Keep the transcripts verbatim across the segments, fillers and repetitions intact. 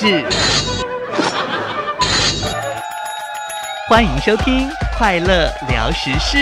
志。欢迎收听《快乐聊时事》。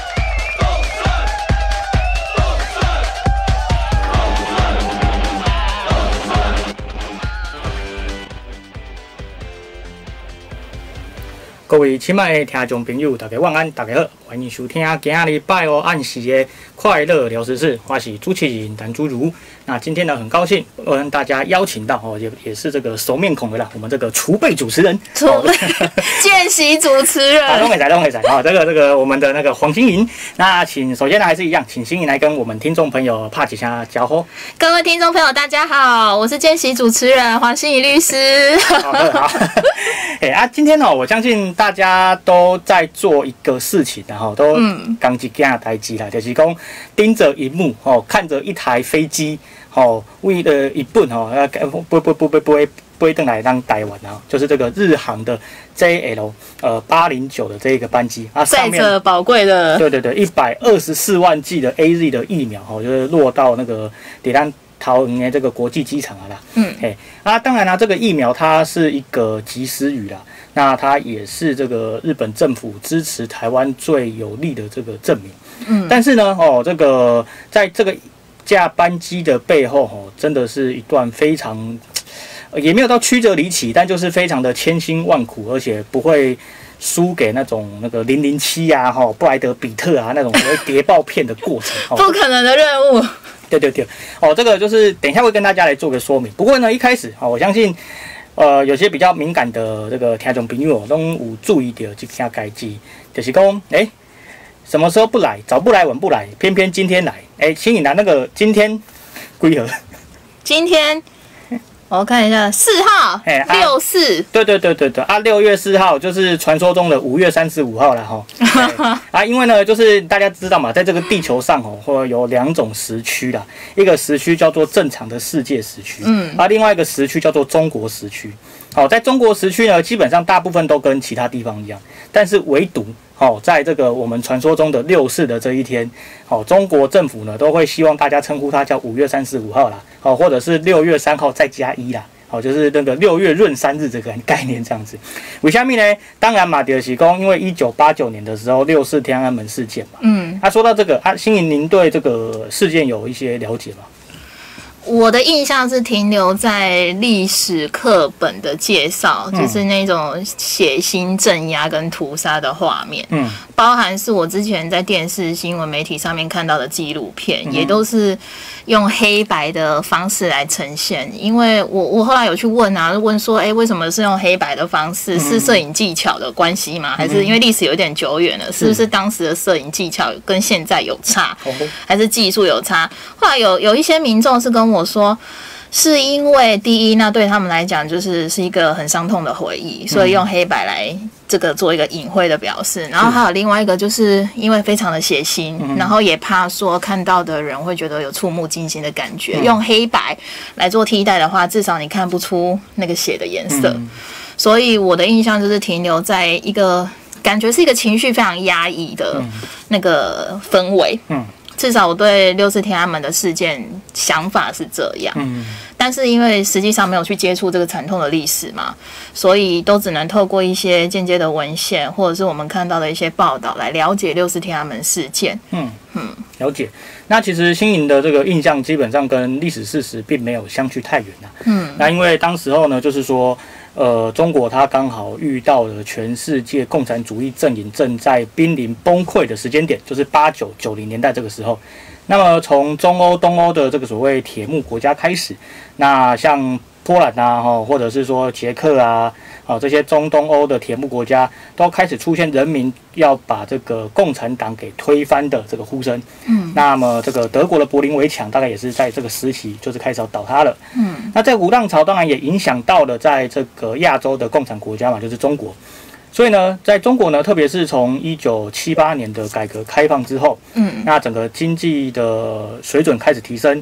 各位亲爱的听众朋友，大家晚安，大家好，欢迎收听今仔日拜五暗时的快乐聊时事，我是主持人谭朱如。那今天呢，很高兴我跟大家邀请到哦，也也是这个熟面孔的啦，我们这个储备主持人， 储备见习主持人， 啊，都没在，都没在啊，这个这个我们的那个黄心莹，那请首先呢还是一样，请心莹来跟我们听众朋友拍几下招呼。 各位听众朋友，大家好，我是见习主持人黄心怡律师。 好的，好。哎啊，今天呢、哦，我相信大家都在做一个事情，然后都刚一件代志啦，就是讲盯着荧幕哦，看着一台飞机哦，为了一本哦，不不不不不会不会登来让台湾啊，就是这个日航的 J L 呃八零九的这一个班机啊，上面载着宝贵的， 对对对，一百二十四万剂的 A Z 的疫苗哦，就是落到那个迪兰。桃园的这个国际机场啊啦，嗯，嘿，啊，当然啦，这个疫苗它是一个及时雨啦，那它也是这个日本政府支持台湾最有力的这个证明，嗯，但是呢，哦，这个在这个架班机的背后，哦，真的是一段非常，也没有到曲折离奇，但就是非常的千辛万苦，而且不会输给那种那个零零七啊，哈，布莱德比特啊那种所谓谍报片的过程， 不可能的任务。 对对对，哦，这个就是等一下会跟大家来做个说明。不过呢，一开始哦，我相信，呃，有些比较敏感的这个听众朋友都有注意到这件代志，就是讲，哎，什么时候不来，早不来晚不来，偏偏今天来，哎，请你拿那个今天归何？ 今天。我看一下，四号，六四， 对对对对对啊，六月四号就是传说中的五月三十五号了哈。啊，因为呢，就是大家知道嘛，在这个地球上哦，或有两种时区啦，一个时区叫做正常的世界时区，嗯，啊，另外一个时区叫做中国时区。好，在中国时区呢，基本上大部分都跟其他地方一样，但是唯独好，在这个我们传说中的六四的这一天，好，中国政府呢都会希望大家称呼它叫五月三十五号啦，好，或者是六月三号再加一啦，好，就是那个六月闰三日这个概念这样子。为什么呢？当然嘛，就是讲因为一九八九年的时候六四天安门事件嘛，嗯，啊，说到这个啊，心莹，您对这个事件有一些了解吗？ 我的印象是停留在历史课本的介绍，嗯、就是那种血腥镇压跟屠杀的画面，嗯，包含是我之前在电视新闻媒体上面看到的纪录片，嗯、也都是用黑白的方式来呈现。因为我我后来有去问啊，问说，哎，为什么是用黑白的方式？是摄影技巧的关系吗？还是因为历史有点久远了，是不是当时的摄影技巧跟现在有差，还是技术有差？后来有有一些民众是跟我。我说，是因为第一，那对他们来讲就是是一个很伤痛的回忆，所以用黑白来这个做一个隐晦的表示。然后还有另外一个，就是因为非常的血腥，嗯、然后也怕说看到的人会觉得有触目惊心的感觉。嗯、用黑白来做替代的话，至少你看不出那个血的颜色。嗯、所以我的印象就是停留在一个感觉是一个情绪非常压抑的那个氛围。嗯。至少我对六四天安门的事件想法是这样，嗯，但是因为实际上没有去接触这个惨痛的历史嘛，所以都只能透过一些间接的文献，或者是我们看到的一些报道来了解六四天安门事件。嗯嗯， 了解。那其实心莹的这个印象基本上跟历史事实并没有相去太远啦。嗯，那因为当时候呢，就是说。呃，中国它刚好遇到了全世界共产主义阵营正在濒临崩溃的时间点，就是八九九零年代这个时候。那么从中欧、东欧的这个所谓铁幕国家开始，那像波兰啊，或者是说捷克啊，啊这些中东欧的铁幕国家都开始出现人民要把这个共产党给推翻的这个呼声。嗯，那么这个德国的柏林围墙大概也是在这个时期就是开始要倒塌了。嗯，那这股浪潮当然也影响到了在这个亚洲的共产国家嘛，就是中国。所以呢，在中国呢，特别是从一九七八年的改革开放之后，嗯，那整个经济的水准开始提升，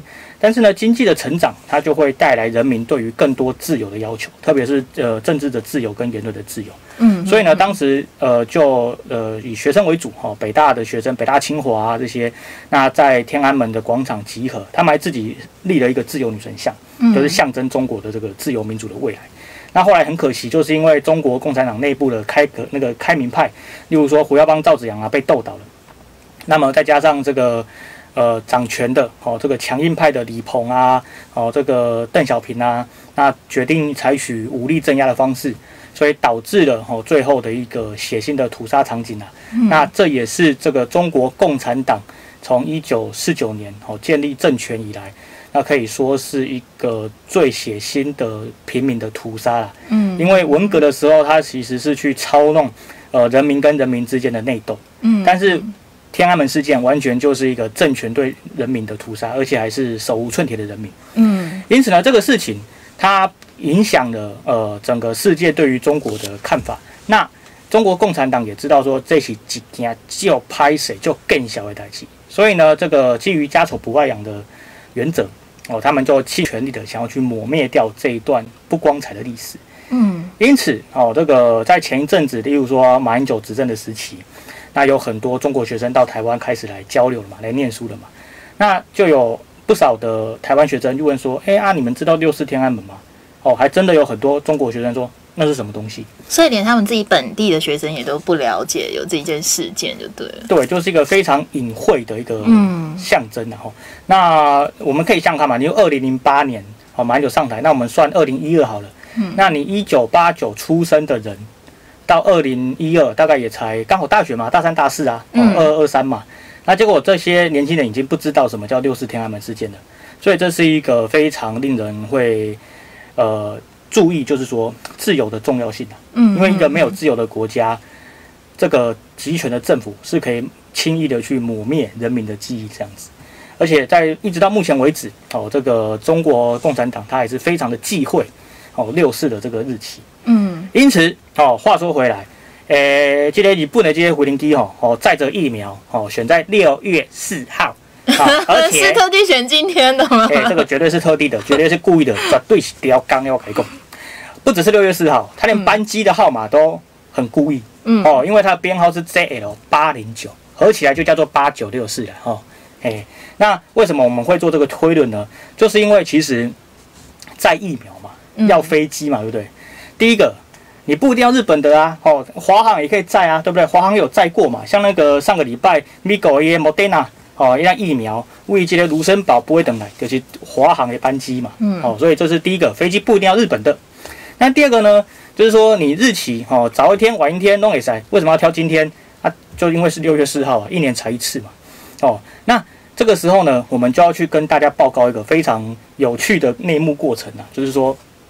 但是呢，经济的成长它就会带来人民对于更多自由的要求，特别是呃政治的自由跟言论的自由。嗯，所以呢，当时呃就呃以学生为主哈、哦，北大的学生，北大清华啊这些，那在天安门的广场集合，他们还自己立了一个自由女神像，就是象征中国的这个自由民主的未来。那后来很可惜，就是因为中国共产党内部的开革那个开明派，例如说胡耀邦、赵紫阳啊被斗倒了，那么再加上这个呃掌权的哦这个强硬派的李鹏啊，哦这个邓小平啊，那决定采取武力镇压的方式，所以导致了哦最后的一个血腥的屠杀场景啊。嗯、那这也是这个中国共产党从一九四九年哦建立政权以来。那可以说是一个最血腥的平民的屠杀啦。嗯，因为文革的时候，它其实是去操弄呃人民跟人民之间的内斗。嗯，但是天安门事件完全就是一个政权对人民的屠杀，而且还是手无寸铁的人民。嗯，因此呢，这个事情它影响了呃整个世界对于中国的看法。那中国共产党也知道说，这是几件就拍谁就更小的代志，所以呢，这个基于家丑不外扬的原则。哦，他们就尽全力的想要去抹灭掉这一段不光彩的历史。嗯，因此，哦，这个在前一阵子，例如说马英九执政的时期，那有很多中国学生到台湾开始来交流了嘛，来念书了嘛。那就有不少的台湾学生就问说：“哎啊，你们知道六四天安门吗？”哦，还真的有很多中国学生说那是什么东西。 所以连他们自己本地的学生也都不了解有这一件事件，就对了。 对，就是一个非常隐晦的一个象征然后、嗯，那我们可以想想看嘛，你二零零八年好马英九上台，那我们算二零一二好了。嗯，那你一九八九出生的人，到二零一二大概也才刚好大学嘛，大三大四啊，二二二三嘛。那结果这些年轻人已经不知道什么叫六四天安门事件了，所以这是一个非常令人会呃。注意，就是说自由的重要性啊，嗯，因为一个没有自由的国家，这个集权的政府是可以轻易的去抹灭人民的记忆这样子，而且在一直到目前为止，哦，这个中国共产党它也是非常的忌讳哦六四的这个日期，嗯，因此，哦，话说回来，诶，这个日本的这些回零机哦，哦，载着疫苗哦，选在六月四号。 啊、而且是特地选今天的吗？ 哎、欸，这个绝对是特地的，绝对是故意的，绝对是雕刚要开工。不只是六月四号，他连班机的号码都很故意。嗯，哦，因为它的编号是 J L 八零九，合起来就叫做八九六四了。哦，哎、欸，那为什么我们会做这个推论呢？就是因为其实载疫苗嘛，要飞机嘛，对不对？第一个，你不一定要日本的啊，哦，华航也可以载啊，对不对？华航有载过嘛，像那个上个礼拜 Migo 的 Moderna。哦，因为疫苗为这个卢森堡不会等来，就是华航的班机嘛。嗯。哦，所以这是第一个，飞机不一定要日本的。那第二个呢，就是说你日期哦，早一天晚一天都可以塞。为什么要挑今天啊？就因为是六月四号啊，一年才一次嘛。哦，那这个时候呢，我们就要去跟大家报告一个非常有趣的内幕过程啊，就是说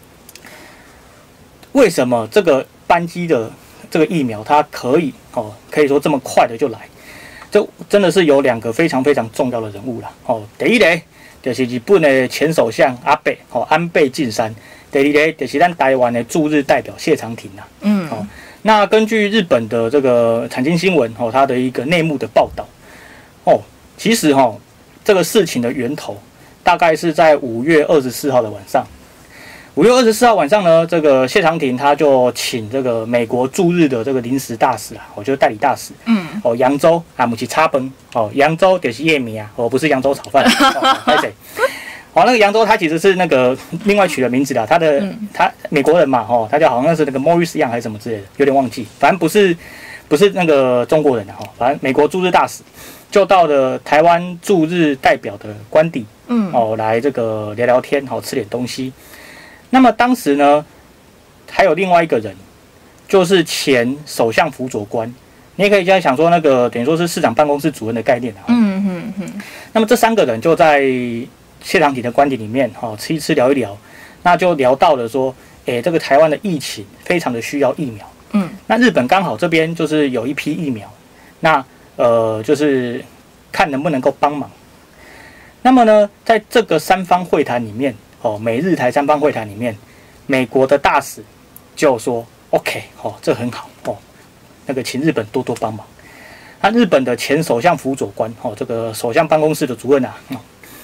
为什么这个班机的这个疫苗它可以哦，可以说这么快的就来。这真的是有两个非常非常重要的人物啦。哦，第一个就是日本的前首相安倍，哦，安倍晋三；第二个就是咱台湾的驻日代表谢长廷啦。嗯，哦，那根据日本的这个产经新闻，哦，它的一个内幕的报道，哦，其实哈、哦，这个事情的源头大概是在五月二十四号的晚上。五月二十四号晚上呢，这个谢长廷他就请这个美国驻日的这个临时大使啊，我就是代理大使，嗯，哦，扬州啊，母亲插崩，哦，扬州就是叶米啊，哦，不是扬州炒饭，拍谁？哦，那个扬州他其实是那个另外取的名字啦，他的、嗯、他美国人嘛，哦，他叫好像是那个 Morris Young 还是什么之类的，有点忘记，反正不是不是那个中国人的哈，反正美国驻日大使就到了台湾驻日代表的官邸，嗯，哦，来这个聊聊天，好、哦、吃点东西。那么当时呢，还有另外一个人，就是前首相辅佐官，你也可以这样想说，那个等于说是市长办公室主任的概念啊。嗯嗯嗯。那么这三个人就在谢长廷的官邸里面，哈、哦，吃一吃聊一聊，那就聊到了说，诶，这个台湾的疫情非常的需要疫苗。嗯。那日本刚好这边就是有一批疫苗，那呃就是看能不能够帮忙。那么呢，在这个三方会谈里面。哦，美日台三方会谈里面，美国的大使就说 ：“OK， 哦，这很好哦，那个请日本多多帮忙。”那日本的前首相辅佐官哦，这个首相办公室的主任啊，哦、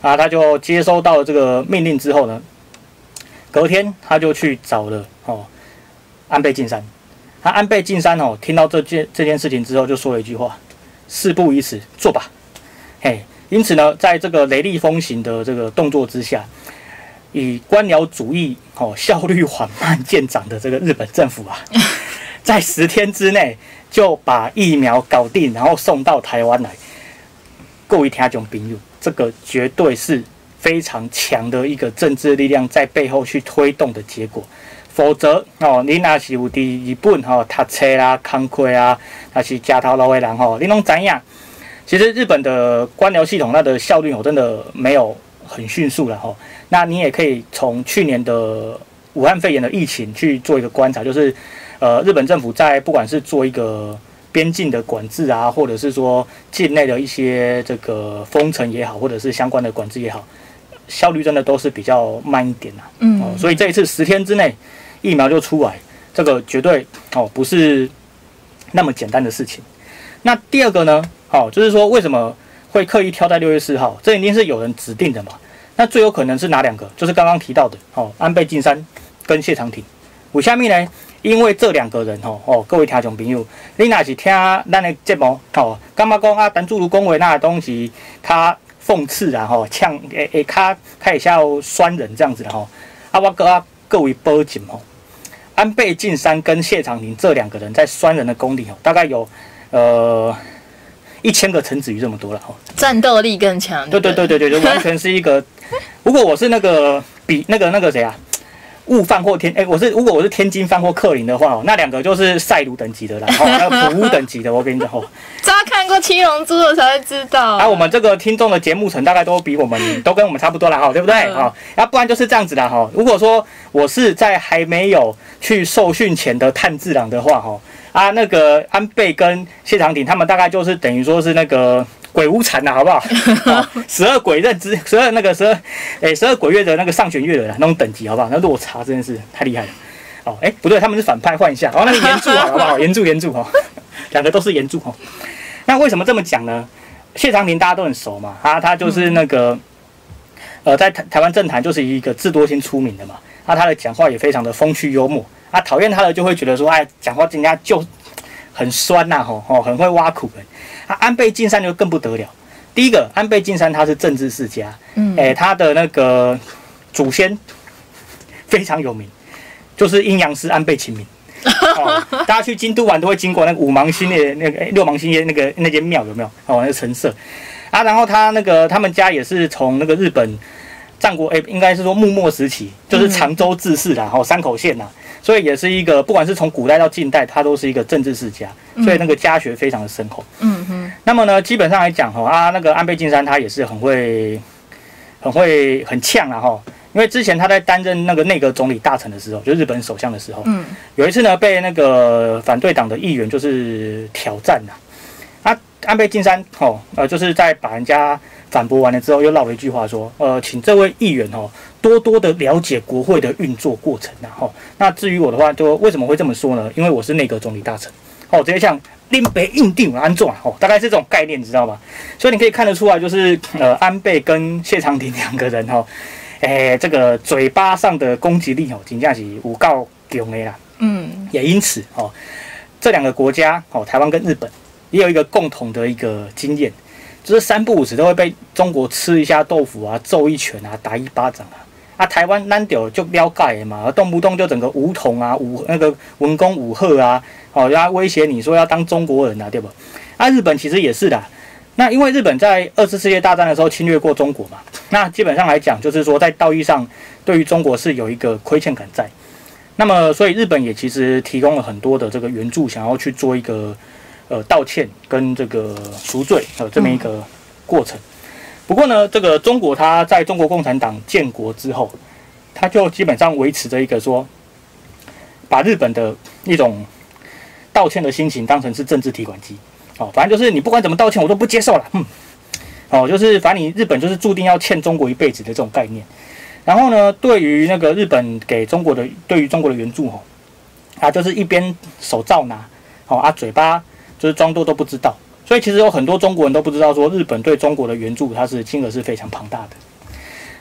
啊，他就接收到了这个命令之后呢，隔天他就去找了哦安倍晋三。他安倍晋三哦，听到这件这件事情之后，就说了一句话：事不宜迟，做吧。嘿，因此呢，在这个雷厉风行的这个动作之下，以官僚主义哦效率缓慢见长的这个日本政府啊，在十天之内就把疫苗搞定，然后送到台湾来。各位听众朋友，这个绝对是非常强的一个政治力量在背后去推动的结果。否则哦，你若是有伫日本吼读册啦、工课啊，还是吃头路的人吼，你拢知影。其实日本的官僚系统，它的效率哦真的没有很迅速了吼。那你也可以从去年的武汉肺炎的疫情去做一个观察，就是呃，日本政府在不管是做一个边境的管制啊，或者是说境内的一些这个封城也好，或者是相关的管制也好，效率真的都是比较慢一点啦。嗯、哦，所以这一次十天之内疫苗就出来，这个绝对哦不是那么简单的事情。那第二个呢，哦，就是说为什么会刻意挑在六月四号？这一定是有人指定的嘛。那最有可能是哪两个？就是刚刚提到的哦，安倍晋三跟谢长廷。为什么呢？因为这两个人吼哦，各位听众朋友，你若是听咱的节目吼，感觉讲啊，陈主如讲话那东西较讽刺啊吼，呛诶诶，较较会较酸人这样子的吼。啊，我跟啊各位保证吼，安倍晋三跟谢长廷这两个人在酸人的功力吼，大概有呃一千个陈子瑜这么多了吼。 战斗力更强。 对对对对对，就完全是一个。如果我是那个比那个那个谁啊？悟饭或天，哎、欸，我是如果我是天津饭或克林的话，那两个就是赛鲁等级的啦，哦，那个普乌等级的，我跟你讲哦。 大家看过《七龙珠》的才会知道。 啊，我们这个听众的节目层大概都比我们都跟我们差不多啦，哈，对不对？啊、嗯，要、哦、不然就是这样子啦，哈。如果说我是在还没有去受训前的炭治郎的话，哈，啊，那个安倍跟谢长廷他们大概就是等于说是那个。鬼无惨呐，好不好？十二鬼认知，十二那个十二，哎，十二鬼月的那个上弦月的那种等级，好不好？那落差真的是太厉害了。哦，哎，不对，他们是反派，换一下。哦，那个岩柱好不好？岩柱，岩柱哈，两个都是岩柱哈。那为什么这么讲呢？谢长廷大家都很熟嘛，他他就是那个，呃，在台台湾政坛就是一个智多星出名的嘛。那他的讲话也非常的风趣幽默。啊，讨厌他的就会觉得说，哎，讲话人家就很酸呐，吼吼，很会挖苦人。啊，安倍晋三就更不得了。第一个，安倍晋三他是政治世家，嗯，哎、欸，他的那个祖先非常有名，就是阴阳师安倍晴明。哦，大家去京都玩都会经过那个五芒星的那个、欸、六芒星的那个那间庙，有没有？哦，那个神社啊。然后他那个他们家也是从那个日本战国，哎、欸，应该是说幕末时期，就是长州治世啦，然后山口县呐。所以也是一个，不管是从古代到近代，他都是一个政治世家，所以那个家学非常的深厚。嗯哼。那么呢，基本上来讲哈啊，那个安倍晋三他也是很会、很会、很呛啊哈。因为之前他在担任那个内阁总理大臣的时候，就日本首相的时候，嗯，有一次呢被那个反对党的议员就是挑战呐。啊，安倍晋三哦，呃，就是在把人家反驳完了之后，又唠了一句话说，呃，请这位议员哦。多多的了解国会的运作过程啊，吼。那至于我的话，就为什么会这么说呢？因为我是内阁总理大臣，哦，直接像林北印定安做啊，哦，大概是这种概念，你知道吗？所以你可以看得出来，就是呃，安倍跟谢长廷两个人哈，诶，这个嘴巴上的攻击力哦，真正是有够强的啦。嗯，也因此哦，这两个国家哦，台湾跟日本也有一个共同的一个经验，就是三不五时都会被中国吃一下豆腐啊，揍一拳啊，打一巴掌啊。啊，台湾咱就就了解的嘛，动不动就整个武统啊、武那个文攻武吓啊，哦，要威胁你说要当中国人啊，对吧？啊，日本其实也是的。那因为日本在二次世界大战的时候侵略过中国嘛，那基本上来讲，就是说在道义上对于中国是有一个亏欠感在。那么，所以日本也其实提供了很多的这个援助，想要去做一个呃道歉跟这个赎罪呃这么一个过程。不过呢，这个中国它在中国共产党建国之后，它就基本上维持着一个说，把日本的一种道歉的心情当成是政治提款机，哦，反正就是你不管怎么道歉，我都不接受了，嗯，哦，就是反正你日本就是注定要欠中国一辈子的这种概念。然后呢，对于那个日本给中国的对于中国的援助，哦，啊，就是一边手照拿，哦啊，嘴巴就是装作都不知道。所以其实有很多中国人都不知道，说日本对中国的援助，它是金额是非常庞大的，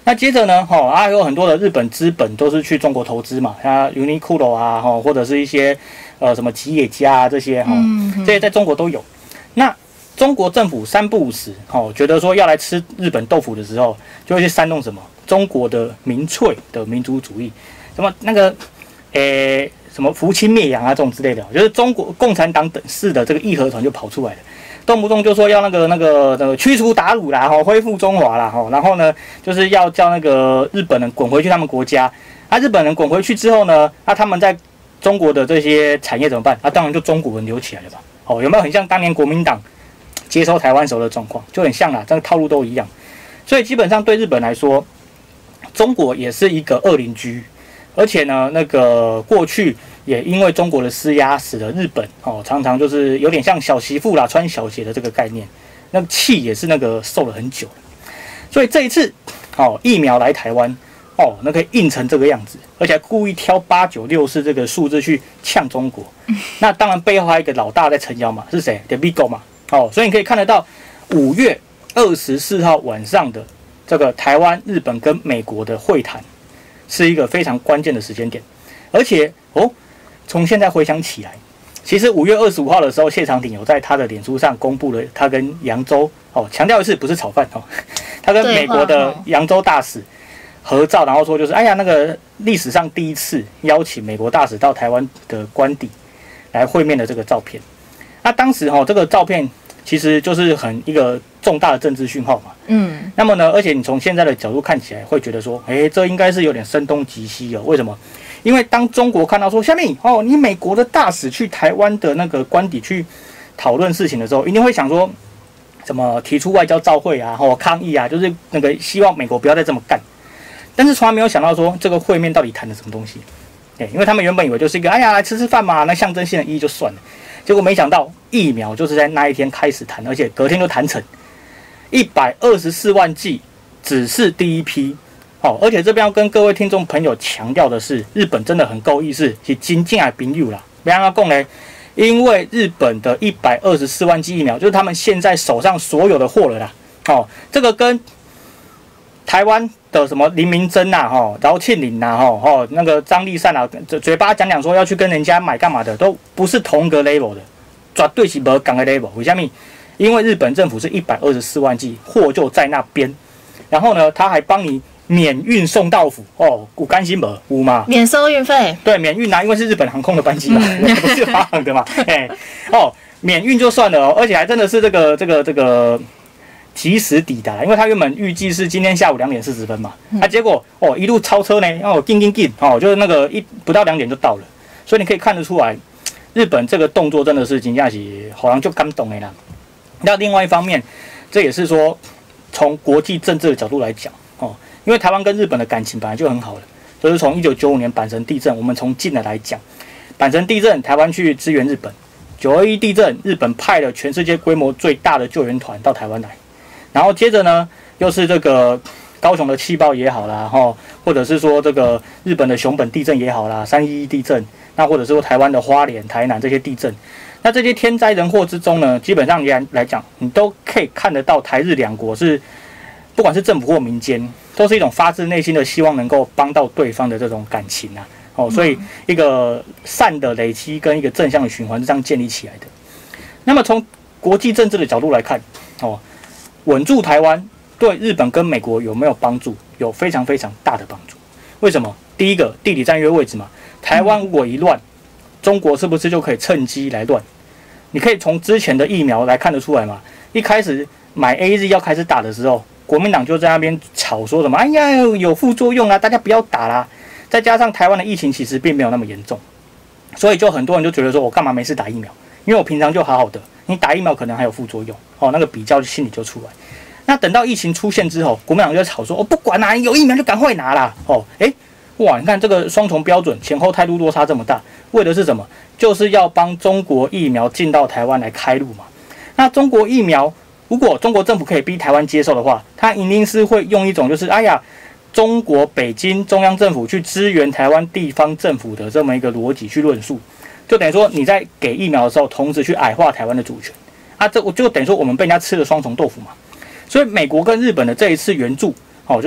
那接着呢，哦，还有很多的日本资本都是去中国投资嘛，像 Uniqlo 啊，哈，或者是一些呃什么吉野家啊这些哈，这些在中国都有。那中国政府三不五时，哦，觉得说要来吃日本豆腐的时候，就会去煽动什么中国的民粹的民族主义，什么那个，诶，什么扶清灭洋啊这种之类的，就是中国共产党等式的这个义和团就跑出来了。动不动就说要那个那个那个驱除鞑虏啦，哈，恢复中华啦，哈，然后呢，就是要叫那个日本人滚回去他们国家。啊，日本人滚回去之后呢，那、啊、他们在中国的这些产业怎么办？啊，当然就中国人留起来了吧。哦，有没有很像当年国民党接收台湾时候的状况？就很像啦，这个套路都一样。所以基本上对日本来说，中国也是一个恶邻居，而且呢，那个过去。也因为中国的施压，使得日本哦常常就是有点像小媳妇啦穿小鞋的这个概念，那气也是那个受了很久了。所以这一次哦疫苗来台湾哦，那可以印成这个样子，而且还故意挑八九六四这个数字去呛中国。那当然背后还有一个老大在撑腰嘛，是谁 ？The Vigo 嘛。哦，所以你可以看得到五月二十四号晚上的这个台湾、日本跟美国的会谈，是一个非常关键的时间点，而且哦。从现在回想起来，其实五月二十五号的时候，谢长廷有在他的脸书上公布了他跟扬州哦，强调一次不是炒饭哦，他跟美国的扬州大使合照，然后说就是哎呀那个历史上第一次邀请美国大使到台湾的官邸来会面的这个照片。那当时哦这个照片其实就是很一个重大的政治讯号嘛，嗯，那么呢，而且你从现在的角度看起来会觉得说，哎，这应该是有点声东击西哦，为什么？因为当中国看到说，下面哦，你美国的大使去台湾的那个官邸去讨论事情的时候，一定会想说，怎么提出外交照会啊，或抗议啊，就是那个希望美国不要再这么干。但是从来没有想到说，这个会面到底谈的什么东西？对，因为他们原本以为就是一个，哎呀，来吃吃饭嘛，那象征性的意义就算了。结果没想到疫苗就是在那一天开始谈，而且隔天就谈成一百二十四万剂，只是第一批。哦，而且这边要跟各位听众朋友强调的是，日本真的很够意思，是真正的朋友啦。不要讲嘞，因为日本的一百二十四万剂疫苗，就是他们现在手上所有的货了啦。哦，这个跟台湾的什么林明珍呐、啊，哈，饶庆林呐，哈，哦，那个张立善啊，嘴巴讲讲说要去跟人家买干嘛的，都不是同个 level 的，绝对是不同的 level。为什么？因为日本政府是一百二十四万剂，货就在那边，然后呢，他还帮你。免运送到府哦，有甘心无有嘛？ 免收运费， 对，免运啊，因为是日本航空的班机嘛，嗯、不是华航的嘛，哎、欸，哦，免运就算了哦，而且还真的是这个这个这个及时抵达，因为他原本预计是今天下午两点四十分嘛，嗯、啊，结果哦一路超车呢，哦，进进进，哦，就是那个一不到两点就到了，所以你可以看得出来，日本这个动作真的是真正是好像就感动的啦。那另外一方面，这也是说从国际政治的角度来讲，哦。因为台湾跟日本的感情本来就很好了，就是从一九九五年阪神地震，我们从近的来讲，阪神地震台湾去支援日本，九二一地震日本派了全世界规模最大的救援团到台湾来，然后接着呢又是这个高雄的气爆也好啦，吼，或者是说这个日本的熊本地震也好啦，三一一地震，那或者是说台湾的花莲、台南这些地震，那这些天灾人祸之中呢，基本上来来讲，你都可以看得到台日两国是不管是政府或民间。都是一种发自内心的希望能够帮到对方的这种感情啊，哦，所以一个善的累积跟一个正向的循环是这样建立起来的。那么从国际政治的角度来看，哦，稳住台湾对日本跟美国有没有帮助？有非常非常大的帮助。为什么？第一个，地理战略位置嘛，台湾如果一乱，中国是不是就可以趁机来乱？你可以从之前的疫苗来看得出来嘛，一开始买 A Z 要开始打的时候。国民党就在那边吵说什么，哎呀有副作用啦，大家不要打啦。再加上台湾的疫情其实并没有那么严重，所以就很多人就觉得说，我干嘛没事打疫苗？因为我平常就好好的，你打疫苗可能还有副作用哦，那个比较心理就出来。那等到疫情出现之后，国民党就在吵说，我、哦、不管啦、啊，有疫苗就赶快拿啦。哦，哎，哇，你看这个双重标准，前后态度落差这么大，为的是什么？就是要帮中国疫苗进到台湾来开路嘛。那中国疫苗。如果中国政府可以逼台湾接受的话，他一定是会用一种就是哎呀，中国北京中央政府去支援台湾地方政府的这么一个逻辑去论述，就等于说你在给疫苗的时候，同时去矮化台湾的主权啊，这我就等于说我们被人家吃了双重豆腐嘛。所以美国跟日本的这一次援助，哦，就是要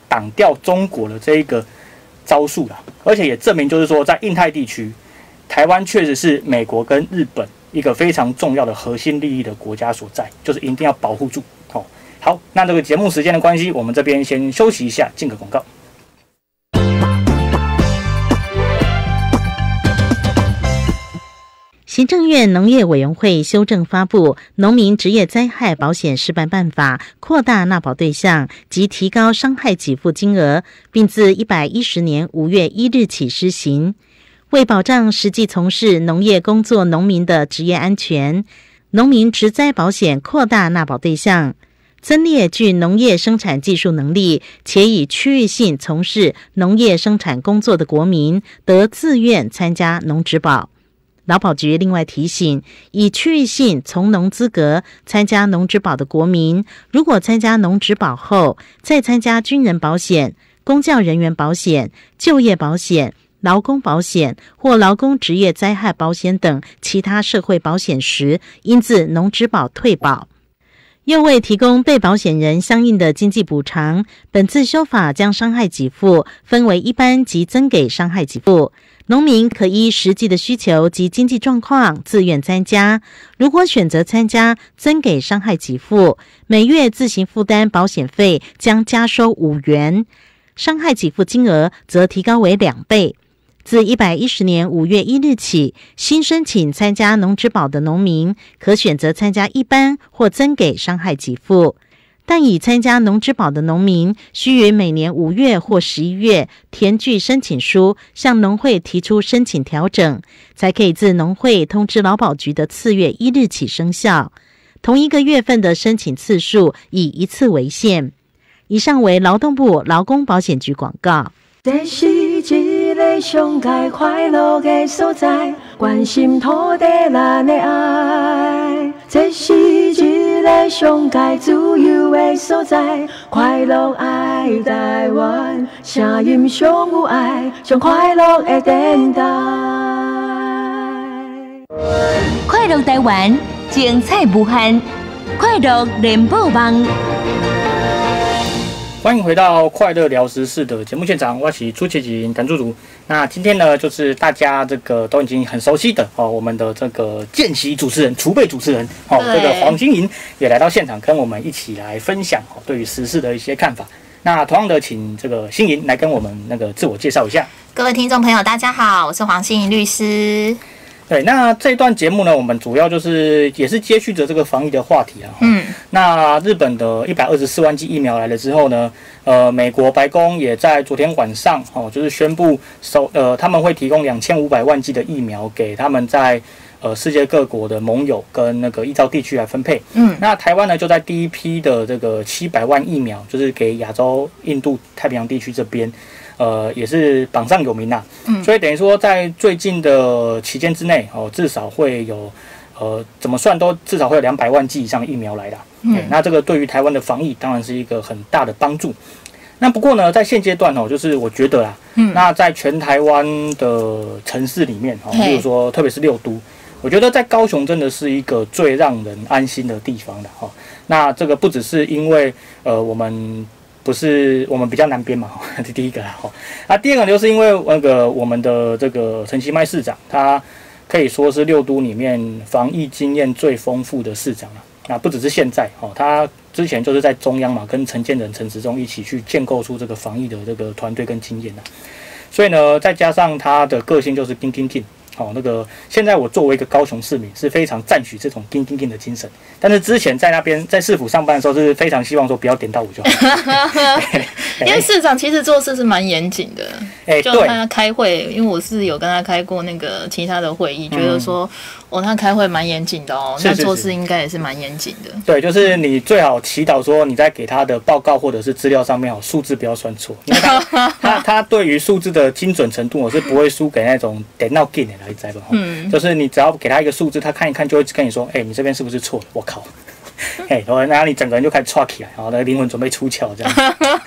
挡掉中国的这一个招数啦，而且也证明就是说，在印太地区，台湾确实是美国跟日本一个非常重要的核心利益的国家所在，就是一定要保护住。哦，好，那这个节目时间的关系，我们这边先休息一下，进个广告。 行政院农业委员会修正发布《农民职业灾害保险示范办法》，扩大纳保对象及提高伤害给付金额，并自一百一十年五月一日起施行。为保障实际从事农业工作农民的职业安全，农民职灾保险扩大纳保对象，增列具农业生产技术能力且以区域性从事农业生产工作的国民，得自愿参加农职保。劳保局另外提醒，以区域性从农资格参加农职保的国民，如果参加农职保后，再参加军人保险、公教人员保险、就业保险、劳工保险或劳工职业灾害保险等其他社会保险时，应自农职保退保。又为提供被保险人相应的经济补偿，本次修法将伤害给付分为一般及增给伤害给付。农民可依实际的需求及经济状况自愿参加，如果选择参加增给伤害给付，每月自行负担保险费将加收五元，伤害给付金额则提高为两倍。自一百一十年五月一日起，新申请参加农职保的农民可选择参加一般或增给伤害给付，但已参加农职保的农民需于每年五月或十一月填具申请书，向农会提出申请调整，才可以自农会通知劳保局的次月一日起生效。同一个月份的申请次数以一次为限。以上为劳动部劳工保险局广告。 这是一个上界快乐的所在，关心土地咱的爱。这是一个上界自由的所在，快乐爱台湾，声音上有爱，上快乐的电台。 快乐台湾，精彩无限，快乐联播网。 欢迎回到快乐聊时事的节目现场，我是朱启锦谭主主。那今天呢，就是大家这个都已经很熟悉的哦，我们的这个见习主持人、储备主持人哦，这个黄欣莹也来到现场，跟我们一起来分享哦对于时事的一些看法。那同样的，请这个欣莹来跟我们那个自我介绍一下。 各位听众朋友，大家好，我是黄欣莹律师。 对，那这一段节目呢，我们主要就是也是接续着这个防疫的话题啊。嗯，那日本的一百二十四万剂疫苗来了之后呢，呃，美国白宫也在昨天晚上哦，就是宣布收呃他们会提供两千五百万剂的疫苗给他们在呃世界各国的盟友跟那个依照地区来分配。嗯，那台湾呢就在第一批的这个七百万疫苗，就是给亚洲、印度、太平洋地区这边。呃，也是榜上有名呐、啊，嗯，所以等于说在最近的期间之内，哦，至少会有，呃，怎么算都至少会有两百万剂以上的疫苗来啦，嗯，那这个对于台湾的防疫当然是一个很大的帮助。那不过呢，在现阶段哦，就是我觉得啦，嗯，那在全台湾的城市里面，哦，比如说特别是六都，我觉得在高雄真的是一个最让人安心的地方的哈。那这个不只是因为呃我们。不是我们比较南边嘛，这第一个啦。啊，第二个就是因为那个我们的这个陈其迈市长，他可以说是六都里面防疫经验最丰富的市长了。那不只是现在哦，他之前就是在中央嘛，跟陈建仁、陈时中一起去建构出这个防疫的这个团队跟经验啦。所以呢，再加上他的个性就是盯盯盯。哦，那个现在我作为一个高雄市民是非常赞许这种盯盯盯的精神，但是之前在那边在市府上班的时候是非常希望说不要点到我就好， 因为市长其实做事是蛮严谨的， 哎， 就看他开会，因为我是有跟他开过那个其他的会议，嗯、觉得说哦他开会蛮严谨的哦，是是是那做事应该也是蛮严谨的。 对，就是你最好祈祷说你在给他的报告或者是资料上面哦数字不要算错，因为他他他对于数字的精准程度我是不会输给那种点到劲的。来知道吧？嗯，就是你只要给他一个数字，他看一看就会跟你说：“哎、欸，你这边是不是错了？”我靠！哎、欸，然后你整个人就开始岔起来，然后那个灵魂准备出窍这样。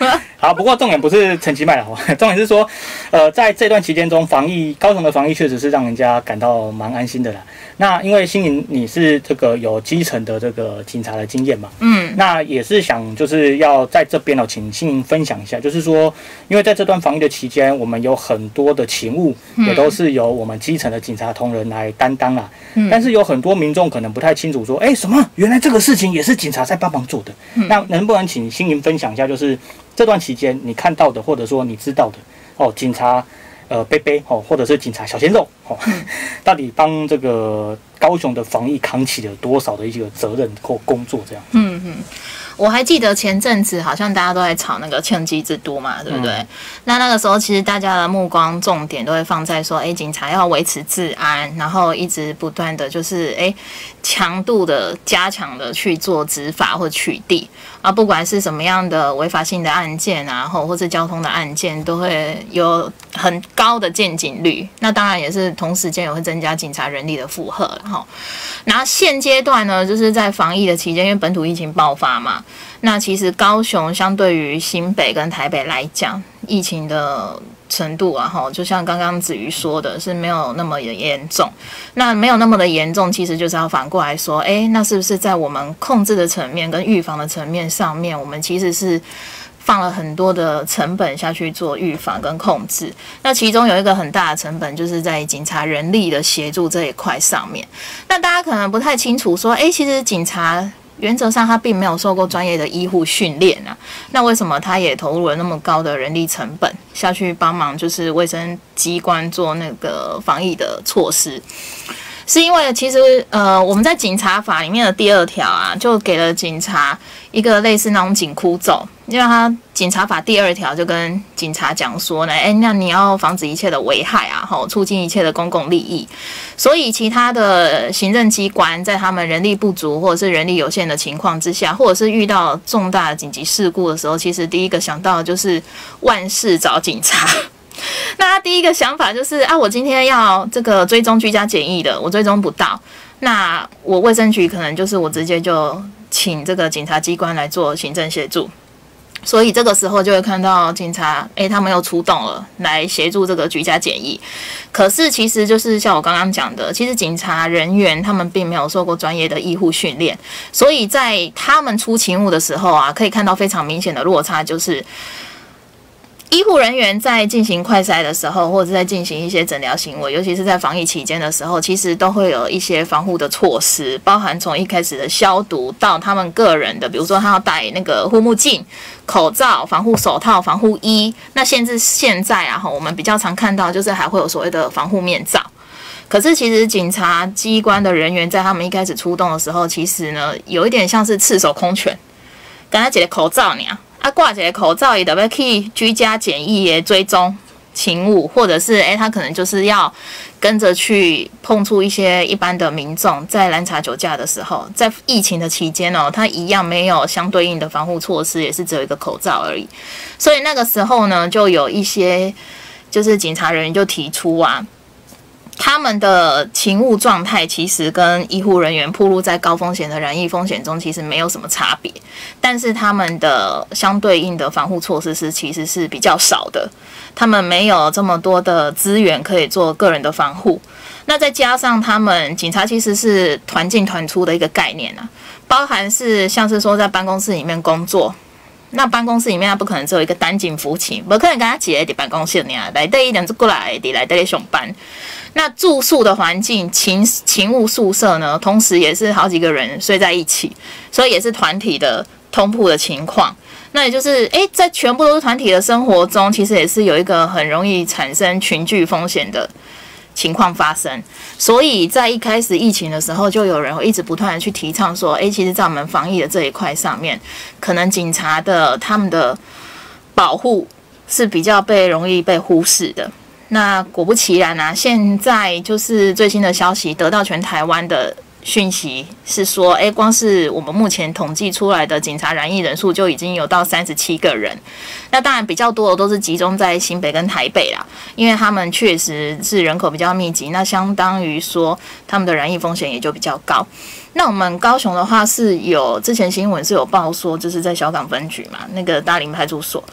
好，不过重点不是陈其迈了，重点是说，呃，在这段期间中，防疫高雄的防疫确实是让人家感到蛮安心的啦。那因为欣莹你是这个有基层的这个警察的经验嘛，嗯，那也是想就是要在这边哦，请欣莹分享一下，就是说，因为在这段防疫的期间，我们有很多的勤务也都是由我们基层的警察同仁来担当啦，嗯，但是有很多民众可能不太清楚说，哎，什么？原来这个事情也是警察在帮忙做的。嗯，那能不能请欣莹分享一下，就是这段期间你看到的，或者说你知道的哦，警察。呃，贝贝哦，或者是警察小鲜肉哦，到底帮这个高雄的防疫扛起了多少的一个责任或工作？这样， 嗯嗯，我还记得前阵子好像大家都在吵那个枪击之都嘛，对不对？嗯、那那个时候其实大家的目光重点都会放在说，哎，警察要维持治安，然后一直不断的就是哎强度的加强的去做执法或取缔啊，不管是什么样的违法性的案件啊，或或是交通的案件，都会有很高的见警率。那当然也是同时间也会增加警察人力的负荷，然后，然后现阶段呢，就是在防疫的期间，因为本土疫情爆发嘛。那其实高雄相对于新北跟台北来讲，疫情的程度啊，哈，就像刚刚子瑜说的，是没有那么的严重。那没有那么的严重，其实就是要反过来说，哎，那是不是在我们控制的层面跟预防的层面上面，我们其实是放了很多的成本下去做预防跟控制？那其中有一个很大的成本，就是在警察人力的协助这一块上面。那大家可能不太清楚，说，哎，其实警察原则上他并没有受过专业的医护训练啊，那为什么他也投入了那么高的人力成本下去帮忙，就是卫生机关做那个防疫的措施？是因为其实呃我们在警察法里面的第二条啊，就给了警察一个类似那种紧箍咒，因为他警察法第二条就跟警察讲说呢，哎，那你要防止一切的危害啊，吼，促进一切的公共利益。所以其他的行政机关在他们人力不足或者是人力有限的情况之下，或者是遇到重大的紧急事故的时候，其实第一个想到的就是万事找警察。那他第一个想法就是啊，我今天要这个追踪居家检疫的，我追踪不到，那我卫生局可能就是我直接就请这个警察机关来做行政协助。所以这个时候就会看到警察，诶，他们又出动了，来协助这个居家检疫。可是其实就是像我刚刚讲的，其实警察人员他们并没有受过专业的医护训练，所以在他们出勤务的时候啊，可以看到非常明显的落差，就是医护人员在进行快筛的时候，或者在进行一些诊疗行为，尤其是在防疫期间的时候，其实都会有一些防护的措施，包含从一开始的消毒到他们个人的，比如说他要戴那个护目镜、口罩、防护手套、防护衣。那甚至现在啊，我们比较常看到就是还会有所谓的防护面罩。可是其实警察机关的人员在他们一开始出动的时候，其实呢有一点像是赤手空拳，刚才一个口罩呢。啊，挂一个口罩，伊就要去居家检疫的追踪勤务，或者是哎、欸，他可能就是要跟着去碰触一些一般的民众，在拦查酒驾的时候，在疫情的期间哦，他一样没有相对应的防护措施，也是只有一个口罩而已。所以那个时候呢，就有一些就是警察人员就提出啊，他们的勤务状态其实跟医护人员暴露在高风险的染疫风险中其实没有什么差别，但是他们的相对应的防护措施是其实是比较少的，他们没有这么多的资源可以做个人的防护。那再加上他们警察其实是团进团出的一个概念啊，包含是像是说在办公室里面工作。那办公室里面，他不可能只有一个单警服勤，不可能跟他姐在办公室呢，来对一两次过来的来对上班。那住宿的环境，勤勤务宿舍呢，同时也是好几个人睡在一起，所以也是团体的通铺的情况。那也就是，哎，在全部都是团体的生活中，其实也是有一个很容易产生群聚风险的情况发生。所以在一开始疫情的时候，就有人会一直不断的去提倡说，哎，其实在我们防疫的这一块上面，可能警察的他们的保护是比较被容易被忽视的。那果不其然啊，现在就是最新的消息，得到全台湾的讯息是说，哎，光是我们目前统计出来的警察染疫人数就已经有到三十七个人。那当然比较多的都是集中在新北跟台北啦，因为他们确实是人口比较密集，那相当于说他们的染疫风险也就比较高。那我们高雄的话是有之前新闻是有报说，就是在小港分局嘛，那个大林派出所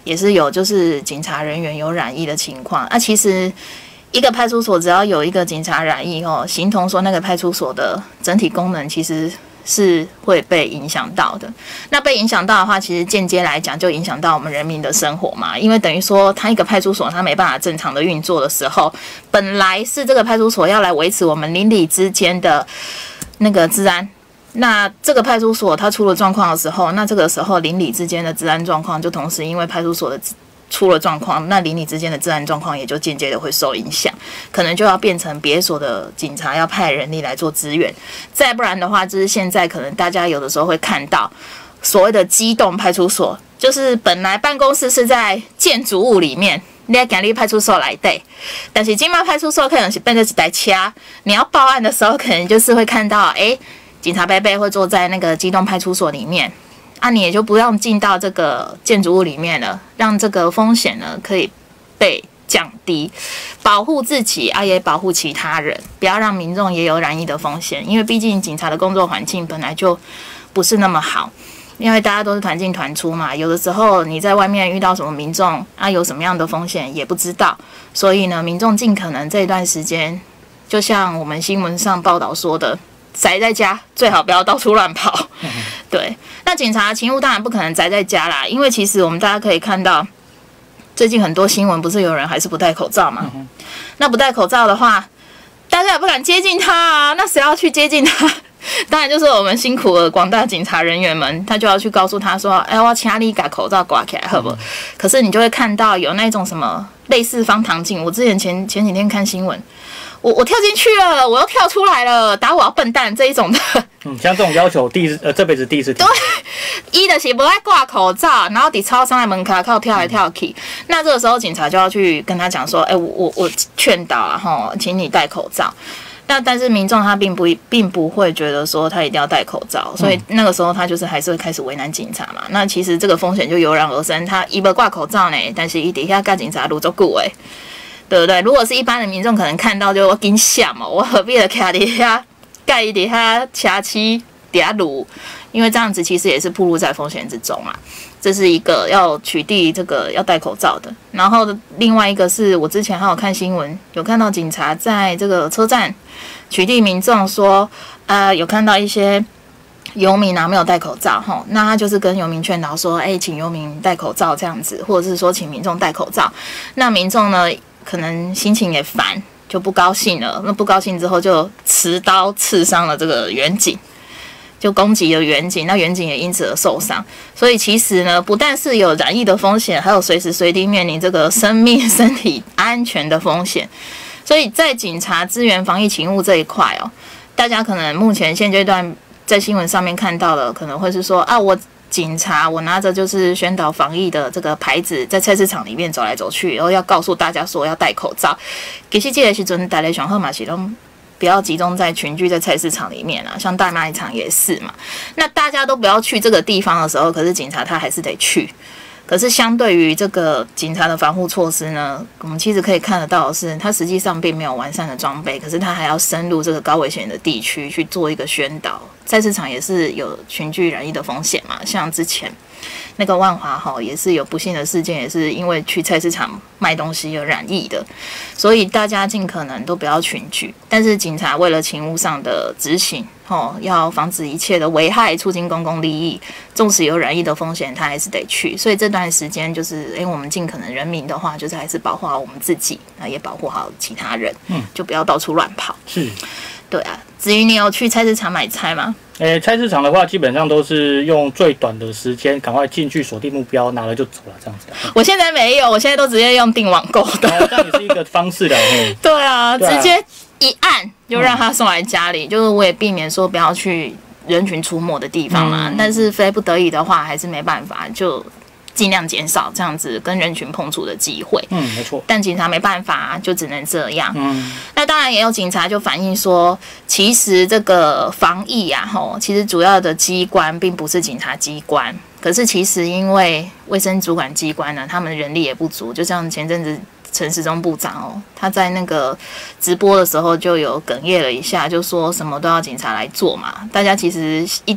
也是有就是警察人员有染疫的情况。那、啊、其实一个派出所只要有一个警察染疫哦，形同说那个派出所的整体功能其实是会被影响到的。那被影响到的话，其实间接来讲就影响到我们人民的生活嘛，因为等于说他一个派出所他没办法正常的运作的时候，本来是这个派出所要来维持我们邻里之间的那个治安。那这个派出所它出了状况的时候，那这个时候邻里之间的治安状况就同时因为派出所的出了状况，那邻里之间的治安状况也就间接的会受影响，可能就要变成别所的警察要派人力来做支援。再不然的话，就是现在可能大家有的时候会看到所谓的机动派出所，就是本来办公室是在建筑物里面，你要赶你派出所来对，但是今麦派出所可能是变成一台车，你要报案的时候，可能就是会看到，哎，警察伯伯会坐在那个机动派出所里面。啊，你也就不用进到这个建筑物里面了，让这个风险呢可以被降低，保护自己啊，也保护其他人，不要让民众也有染疫的风险。因为毕竟警察的工作环境本来就不是那么好，因为大家都是团进团出嘛，有的时候你在外面遇到什么民众啊，有什么样的风险也不知道，所以呢，民众尽可能这一段时间，就像我们新闻上报道说的，宅在家，最好不要到处乱跑。嗯、对，那警察勤务当然不可能宅在家啦，因为其实我们大家可以看到，最近很多新闻不是有人还是不戴口罩嘛？嗯、那不戴口罩的话，大家也不敢接近他啊，那谁要去接近他？当然就是我们辛苦的广大警察人员们，他就要去告诉他说：“哎，我请你把口罩挂起来，好不好？”嗯、可是你就会看到有那种什么类似方糖镜，我之前前前几天看新闻。我我跳进去了，我又跳出来了，打我要笨蛋这一种的。 嗯，像这种要求，第一呃这辈子第一次听。 对，一的是不爱挂口罩，然后抵超商的门卡靠跳来跳去。嗯、那这个时候警察就要去跟他讲说，哎、欸，我我我劝导啊，哈，请你戴口罩。那但是民众他并不并不会觉得说他一定要戴口罩，所以那个时候他就是还是会开始为难警察嘛。那其实这个风险就油然而生，他一不挂口罩呢，但是一底下跟警察撸足久诶。对不对？如果是一般的民众，可能看到就我跟想嘛，我何必的卡底下盖底下掐漆底下卤？因为这样子其实也是暴露在风险之中嘛。这是一个要取缔这个要戴口罩的。然后另外一个是我之前还有看新闻，有看到警察在这个车站取缔民众说，呃，有看到一些游民啊没有戴口罩哈，那他就是跟游民劝导说，哎，请游民戴口罩这样子，或者是说请民众戴口罩。那民众呢？可能心情也烦，就不高兴了。那不高兴之后，就持刀刺伤了这个员警，就攻击了员警。那员警也因此而受伤。所以其实呢，不但是有染疫的风险，还有随时随地面临这个生命、身体安全的风险。所以在警察支援防疫勤务这一块哦，大家可能目前现阶段在新闻上面看到的，可能会是说啊，我。警察，我拿着就是宣导防疫的这个牌子，在菜市场里面走来走去，然后要告诉大家说要戴口罩。其实这个时阵，大家上好嘛是拢不要集中在群聚在菜市场里面啊，像大卖场也是嘛。那大家都不要去这个地方的时候，可是警察他还是得去。可是相对于这个警察的防护措施呢，我们其实可以看得到的是，它实际上并没有完善的装备，可是它还要深入这个高危险的地区去做一个宣导。菜市场也是有群聚染疫的风险嘛，像之前那个万华哈也是有不幸的事件，也是因为去菜市场卖东西而染疫的，所以大家尽可能都不要群聚。但是警察为了勤务上的执行，哦，要防止一切的危害，促进公共利益，纵使有染疫的风险，他还是得去。所以这段时间就是，哎，我们尽可能人民的话，就是还是保护好我们自己，那也保护好其他人，嗯，就不要到处乱跑。 是。 对啊，至于你有去菜市场买菜吗？ 诶，菜市场的话，基本上都是用最短的时间，赶快进去锁定目标，拿了就走了，这样子。 我现在没有，我现在都直接用订网购的。 哦，这样也是一个方式的。 对啊，直接一按就让他送来家里，嗯、就是我也避免说不要去人群出没的地方嘛。嗯、但是非不得已的话，还是没办法就。尽量减少这样子跟人群碰触的机会。 嗯，没错。 但警察没办法，就只能这样。 嗯， 那当然也有警察就反映说，其实这个防疫啊，吼，其实主要的机关并不是警察机关，可是其实因为卫生主管机关呢，他们人力也不足，就像前阵子。陈时中部长哦，他在那个直播的时候就有哽咽了一下，就说什么都要警察来做嘛。大家其实一滴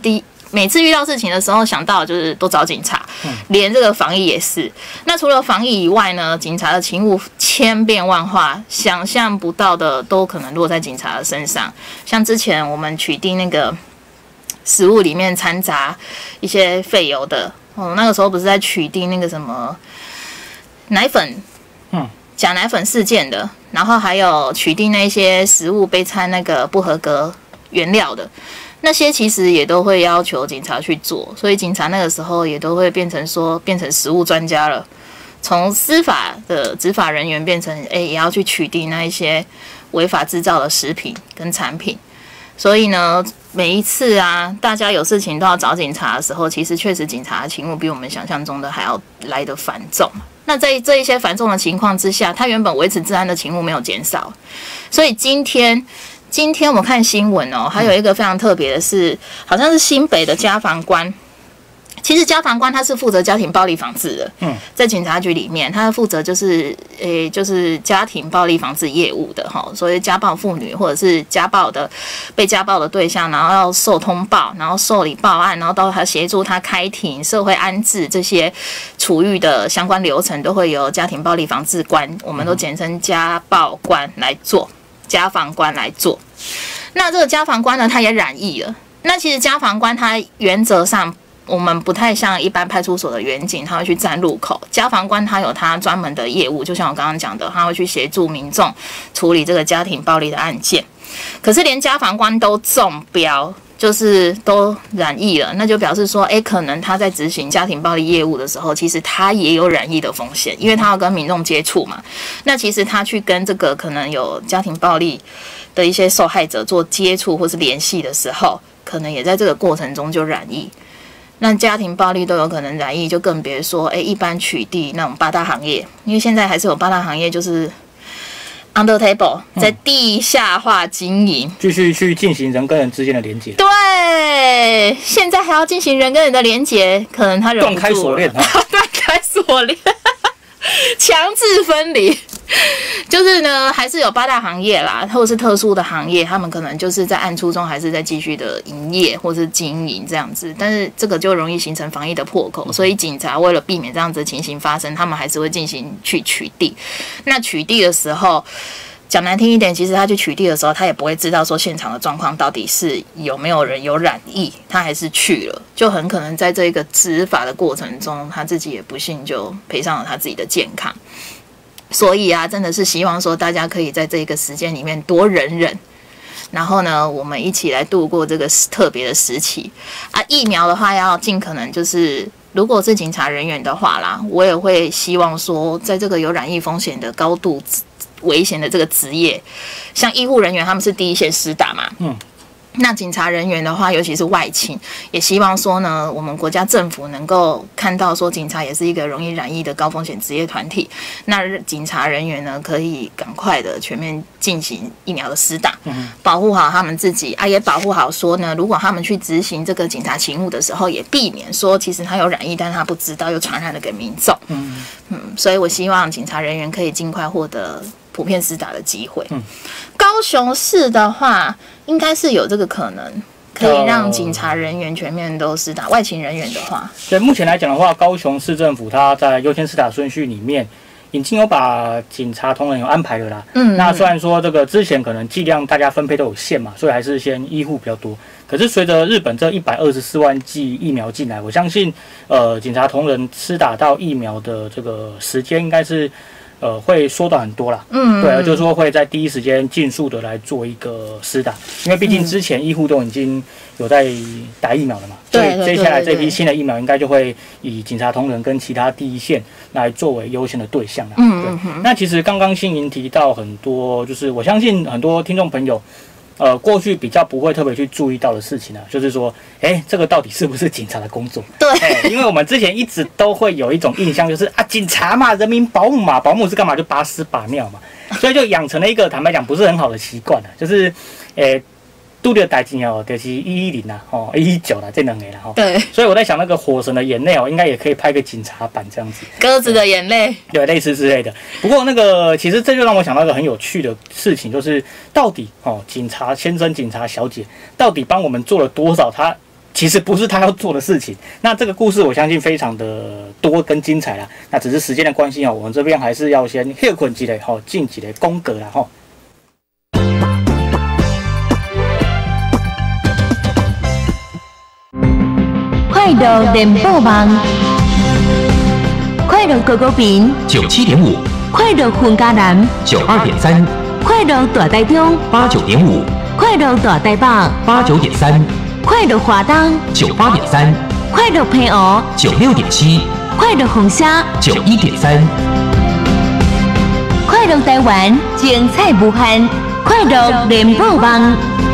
每次遇到事情的时候想到的就是都找警察， 嗯、 连这个防疫也是。那除了防疫以外呢，警察的勤务千变万化，想象不到的都可能落在警察的身上。像之前我们取缔那个食物里面掺杂一些废油的，哦，那个时候不是在取缔那个什么奶粉，嗯，假奶粉事件的，然后还有取缔那些食物被掺那个不合格原料的。那些其实也都会要求警察去做，所以警察那个时候也都会变成说变成食物专家了，从司法的执法人员变成哎也要去取缔那一些违法制造的食品跟产品。所以呢，每一次啊，大家有事情都要找警察的时候，其实确实警察的勤务比我们想象中的还要来得繁重。那在这一些繁重的情况之下，他原本维持治安的勤务没有减少，所以今天。今天我们看新闻哦，还有一个非常特别的是，好像是新北的家防官。其实家防官他是负责家庭暴力防治的，嗯，在警察局里面，他负责就是诶，就是家庭暴力防治业务的哈。所以家暴妇女或者是家暴的被家暴的对象，然后要受通报，然后受理报案，然后到他协助他开庭、社会安置这些处遇的相关流程，都会由家庭暴力防治官，我们都简称家暴官来做。家防官来做，那这个家防官呢，他也染疫了。那其实家防官他原则上，我们不太像一般派出所的员警，他会去站路口。家防官他有他专门的业务，就像我刚刚讲的，他会去协助民众处理这个家庭暴力的案件。可是连家防官都中标，就是都染疫了，那就表示说，哎，可能他在执行家庭暴力业务的时候，其实他也有染疫的风险，因为他要跟民众接触嘛。那其实他去跟这个可能有家庭暴力的一些受害者做接触或是联系的时候，可能也在这个过程中就染疫。那家庭暴力都有可能染疫，就更别说，哎，一般取缔那种八大行业，因为现在还是有八大行业，就是。Under table 在地下化经营， 继续去进行人跟人之间的连结。 对，现在还要进行人跟人的连结，可能他忍不住了。 断开锁链， 断开锁链，强制分离。就是呢，还是有八大行业啦，或者是特殊的行业，他们可能就是在暗处中还是在继续的营业或是经营这样子，但是这个就容易形成防疫的破口，所以警察为了避免这样子的情形发生，他们还是会进行去取缔。那取缔的时候，讲难听一点，其实他去取缔的时候，他也不会知道说现场的状况到底是有没有人有染疫，他还是去了，就很可能在这个执法的过程中，他自己也不幸就赔上了他自己的健康。所以啊，真的是希望说大家可以在这个时间里面多忍忍，然后呢，我们一起来度过这个特别的时期啊。疫苗的话，要尽可能就是，如果是警察人员的话啦，我也会希望说，在这个有染疫风险的高度危险的这个职业，像医护人员，他们是第一线施打嘛，嗯。那警察人员的话，尤其是外勤，也希望说呢，我们国家政府能够看到说，警察也是一个容易染疫的高风险职业团体。那警察人员呢，可以赶快的全面进行疫苗的施打，嗯、保护好他们自己啊，也保护好说呢，如果他们去执行这个警察勤务的时候，也避免说，其实他有染疫，但他不知道，又传染了给民众。嗯嗯，所以我希望警察人员可以尽快获得普遍施打的机会。嗯，高雄市的话，应该是有这个可能，可以让警察人员全面都施打。外勤人员的话， 对目前来讲的话，高雄市政府它在优先施打顺序里面，已经有把警察同仁有安排了啦。嗯，那虽然说这个之前可能剂量大家分配都有限嘛，所以还是先医护比较多。可是随着日本这一百二十四万剂疫苗进来，我相信，呃，警察同仁施打到疫苗的这个时间应该是。呃，会缩短很多啦，嗯，对，就是说会在第一时间尽速的来做一个施打，因为毕竟之前医护都已经有在打疫苗了嘛，所以接下来这批新的疫苗应该就会以警察同仁跟其他第一线来作为优先的对象啦，嗯对。那其实刚刚欣莹提到很多，就是我相信很多听众朋友。呃，过去比较不会特别去注意到的事情啊，就是说，哎，这个到底是不是警察的工作？ 对， 因为我们之前一直都会有一种印象，就是啊，警察嘛，人民保姆嘛，保姆是干嘛？就把屎把尿嘛，所以就养成了一个坦白讲不是很好的习惯啊，就是，诶。拄到代志哦，就是一一零啦，哦，一一九啦，这两个啦，吼。 对。 所以我在想，那个《火神的眼泪》哦，应该也可以拍个警察版这样子。 鸽子的眼泪。 对，类似之类的。不过那个，其实这就让我想到一个很有趣的事情，就是到底哦，警察先生、警察小姐，到底帮我们做了多少他其实不是他要做的事情。那这个故事我相信非常的多跟精彩啦。那只是时间的关系哦，我们这边还是要先休困几类吼，进几类宫格啦吼。 快乐联播网，快乐狗狗饼九七点五， 快乐混家南九二点三， 快乐大台中八九点五， 快乐大台北八九点三， 快乐华东九八点三， 快乐平湖九六点七， 快乐红虾九一点三， 快乐台湾精彩无限，快乐联播网。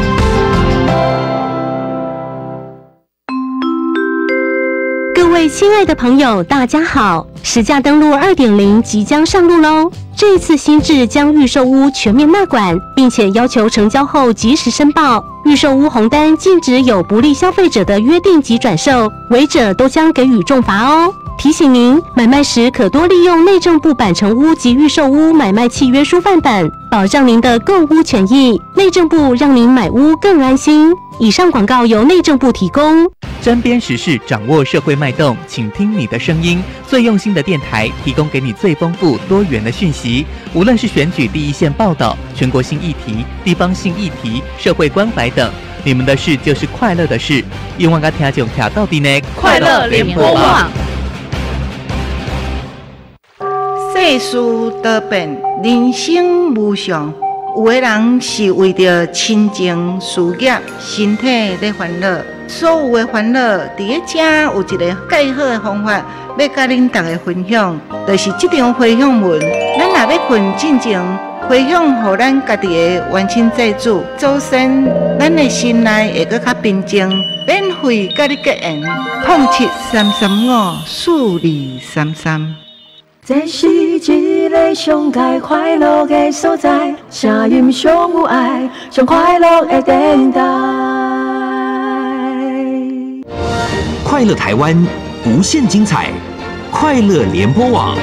各位亲爱的朋友，大家好！实价登录 二点零 即将上路喽！这一次新制将预售屋全面纳管，并且要求成交后及时申报。预售屋红单禁止有不利消费者的约定及转售，违者都将给予重罚哦。提醒您，买卖时可多利用内政部版成屋及预售屋买卖契约书范本，保障您的购屋权益。内政部让您买屋更安心。以上广告由内政部提供。 针砭时事，掌握社会脉动，请听你的声音。最用心的电台，提供给你最丰富多元的讯息。无论是选举第一线报道、全国性议题、地方性议题、社会关怀等，你们的事就是快乐的事。希望大家听众听到底呢， 快乐联播网。 世事多变，人生无常。有的人是为着亲情、事业、身体在烦恼，所有的烦恼，伫个遮有一个介好的方法，要甲恁大家分享，就是这张回向文。咱若要困进前，回向予咱家己的冤亲债主，祖先，咱的心内会搁较平静，免费甲你结缘。空七三三五四二三三。 这是一个上界快乐的所在，声音上有爱，上快乐的电台。 快乐台湾，无限精彩，快乐联播网。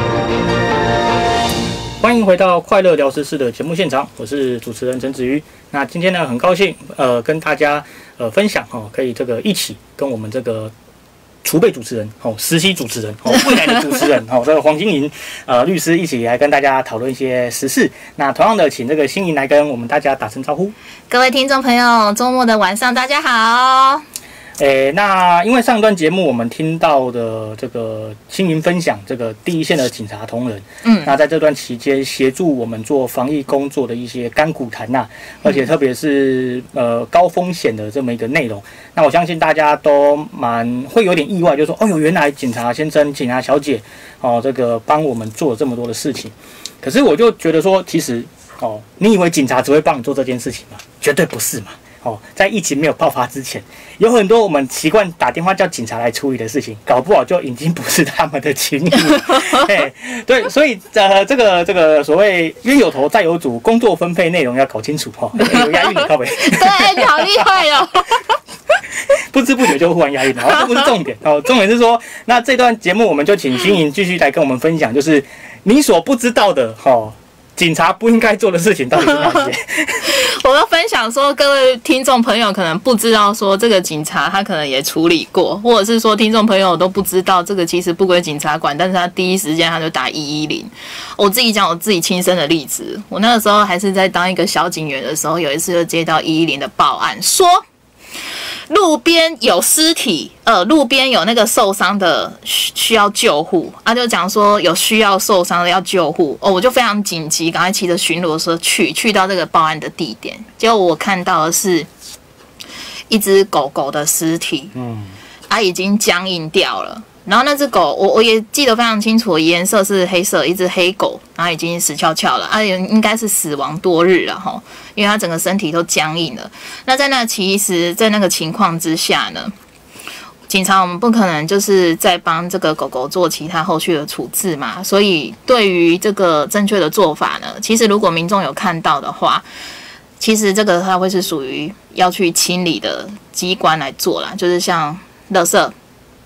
欢迎回到快乐聊时事的节目现场，我是主持人陈子瑜。那今天呢，很高兴呃跟大家呃分享哦，可以这个一起跟我们这个储备主持人哦，实习主持人哦，未来的主持人哦，这个黄金莹呃律师一起来跟大家讨论一些时事。那同样的，请这个欣莹来跟我们大家打声招呼。 各位听众朋友，周末的晚上大家好。 诶，那因为上一段节目我们听到的这个欣莹分享这个第一线的警察同仁，嗯，那在这段期间协助我们做防疫工作的一些甘苦谈呐，而且特别是呃高风险的这么一个内容，那我相信大家都蛮会有点意外，就是说，哦哟，原来警察先生、警察小姐，哦，这个帮我们做了这么多的事情，可是我就觉得说，其实哦，你以为警察只会帮你做这件事情吗？绝对不是嘛。哦，在疫情没有爆发之前，有很多我们习惯打电话叫警察来处理的事情，搞不好就已经不是他们的情谊了。嘿，对，所以呃，这个这个所谓冤有头债有主，工作分配内容要搞清楚哈。欸、有押韵，你靠北。 对，你好厉害哦。 不知不觉就忽然押韵了，这不是重点哦，重点是说，那这段节目我们就请欣莹继续来跟我们分享，就是你所不知道的哈。哦警察不应该做的事情到底是哪些？ 我要分享说，各位听众朋友可能不知道，说这个警察他可能也处理过，或者是说听众朋友都不知道，这个其实不归警察管，但是他第一时间他就打一一零。我自己讲我自己亲身的例子，我那个时候还是在当一个小警员的时候，有一次就接到一一零的报案，说路边有尸体，呃，路边有那个受伤的需要救护，啊，就讲说有需要受伤的要救护，哦，我就非常紧急，赶快骑着巡逻车去，去到这个报案的地点，结果我看到的是一只狗狗的尸体，嗯，啊，已经僵硬掉了。然后那只狗，我我也记得非常清楚，颜色是黑色，一只黑狗，然后已经死翘翘了，啊，应该是死亡多日了哈，因为它整个身体都僵硬了。那在那其实，在那个情况之下呢，警察我们不可能就是在帮这个狗狗做其他后续的处置嘛，所以对于这个正确的做法呢，其实如果民众有看到的话，其实这个它会是属于要去清理的机关来做啦，就是像垃圾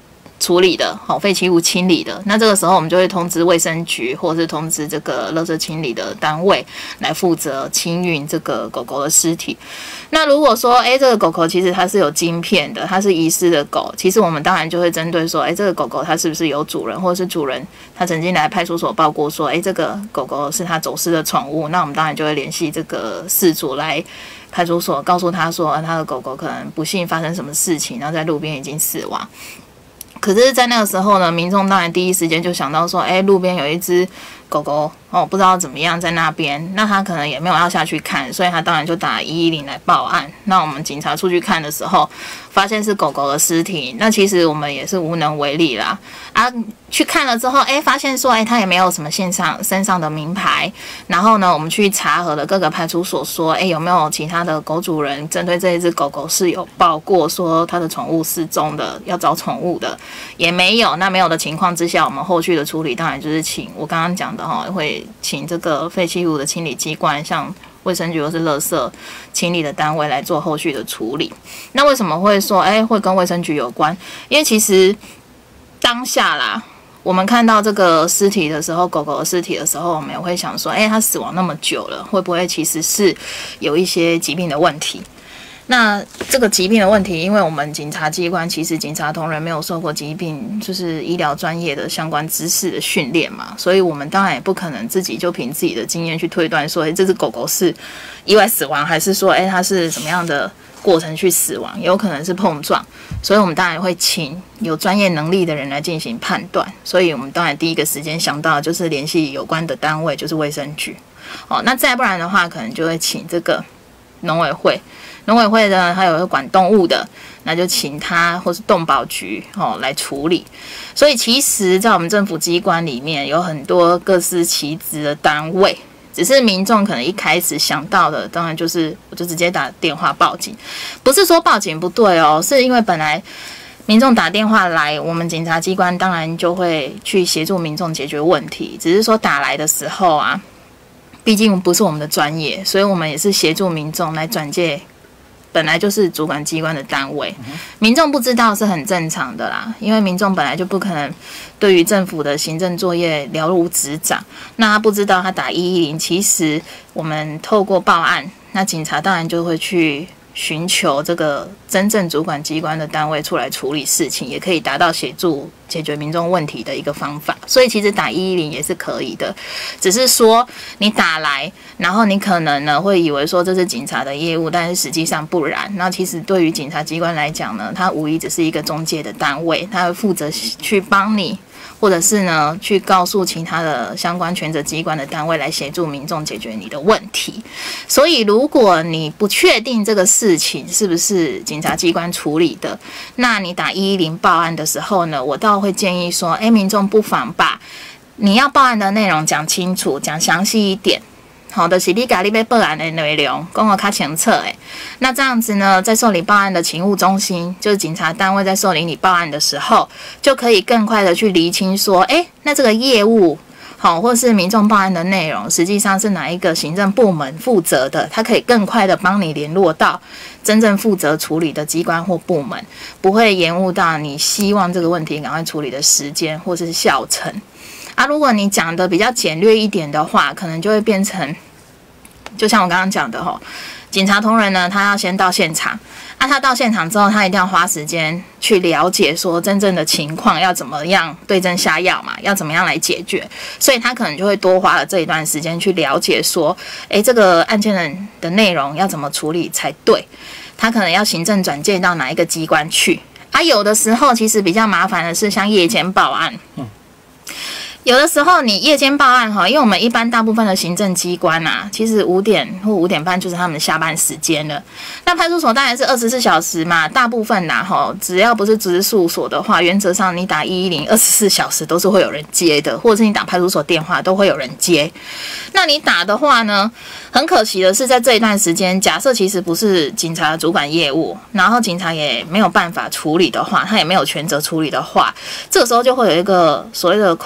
处理的，好废弃物清理的，那这个时候我们就会通知卫生局，或者是通知这个垃圾清理的单位来负责清运这个狗狗的尸体。那如果说，哎，这个狗狗其实它是有晶片的，它是遗失的狗，其实我们当然就会针对说，哎，这个狗狗它是不是有主人，或者是主人他曾经来派出所报过说，哎，这个狗狗是他走失的宠物，那我们当然就会联系这个饲主来派出所，告诉他说，啊，他的狗狗可能不幸发生什么事情，然后在路边已经死亡。可是，在那个时候呢，民众当然第一时间就想到说，哎，路边有一只狗狗哦，不知道怎么样在那边，那他可能也没有要下去看，所以他当然就打一一零来报案。那我们警察出去看的时候，发现是狗狗的尸体，那其实我们也是无能为力啦。啊，去看了之后，哎，发现说，哎，他也没有什么线上身上的名牌。然后呢，我们去查核了各个派出所，说，哎，有没有其他的狗主人针对这一只狗狗是有报过说他的宠物失踪的，要找宠物的，也没有。那没有的情况之下，我们后续的处理当然就是请我刚刚讲的哈，会请这个废弃物的清理机关，像卫生局或是垃圾清理的单位来做后续的处理。那为什么会说，哎，会跟卫生局有关？因为其实当下啦，我们看到这个尸体的时候，狗狗的尸体的时候，我们也会想说，哎，它死亡那么久了，会不会其实是有一些疾病的问题？那这个疾病的问题，因为我们警察机关其实警察同仁没有受过疾病就是医疗专业的相关知识的训练嘛，所以我们当然也不可能自己就凭自己的经验去推断说，哎，这只狗狗是意外死亡，还是说，哎，它是什么样的过程去死亡，也有可能是碰撞，所以我们当然会请有专业能力的人来进行判断。所以我们当然第一个时间想到的就是联系有关的单位，就是卫生局。哦，那再不然的话，可能就会请这个农委会。农委会呢，它有管动物的，那就请他或是动保局哦来处理。所以其实，在我们政府机关里面，有很多各司其职的单位，只是民众可能一开始想到的，当然就是我就直接打电话报警，不是说报警不对哦，是因为本来民众打电话来，我们警察机关当然就会去协助民众解决问题，只是说打来的时候啊，毕竟不是我们的专业，所以我们也是协助民众来转介。本来就是主管机关的单位，民众不知道是很正常的啦，因为民众本来就不可能对于政府的行政作业了如指掌，那他不知道他打一一零，其实我们透过报案，那警察当然就会去寻求这个真正主管机关的单位出来处理事情，也可以达到协助解决民众问题的一个方法。所以其实打一一零也是可以的，只是说你打来，然后你可能呢会以为说这是警察的业务，但是实际上不然。那其实对于警察机关来讲呢，它无疑只是一个中介的单位，它会负责去帮你，或者是呢去告诉其他的相关权责机关的单位来协助民众解决你的问题。所以如果你不确定这个事情是不是警察机关处理的，那你打一一零报案的时候呢，我倒会建议说，哎，民众不妨把你要报案的内容讲清楚，讲详细一点。好的，是你家你要报案的内容，讲得较清楚诶。那这样子呢，在受理报案的勤务中心，就是警察单位在受理你报案的时候，就可以更快的去厘清说，哎，那这个业务，好，或是民众报案的内容，实际上是哪一个行政部门负责的，它可以更快的帮你联络到真正负责处理的机关或部门，不会延误到你希望这个问题赶快处理的时间或是效程。啊，如果你讲的比较简略一点的话，可能就会变成，就像我刚刚讲的吼，警察同仁呢，他要先到现场，啊，他到现场之后，他一定要花时间去了解说真正的情况要怎么样对症下药嘛，要怎么样来解决，所以他可能就会多花了这一段时间去了解说，诶，这个案件的的内容要怎么处理才对，他可能要行政转介到哪一个机关去，啊，有的时候其实比较麻烦的是像夜间报案，嗯。有的时候你夜间报案哈，因为我们一般大部分的行政机关啊，其实五点或五点半就是他们下班时间了。那派出所当然是二十四小时嘛，大部分呐哈，只要不是直属所的话，原则上你打一一零，二十四小时都是会有人接的，或者是你打派出所电话都会有人接。那你打的话呢，很可惜的是在这一段时间，假设其实不是警察主管业务，然后警察也没有办法处理的话，他也没有权责处理的话，这个时候就会有一个所谓的空窗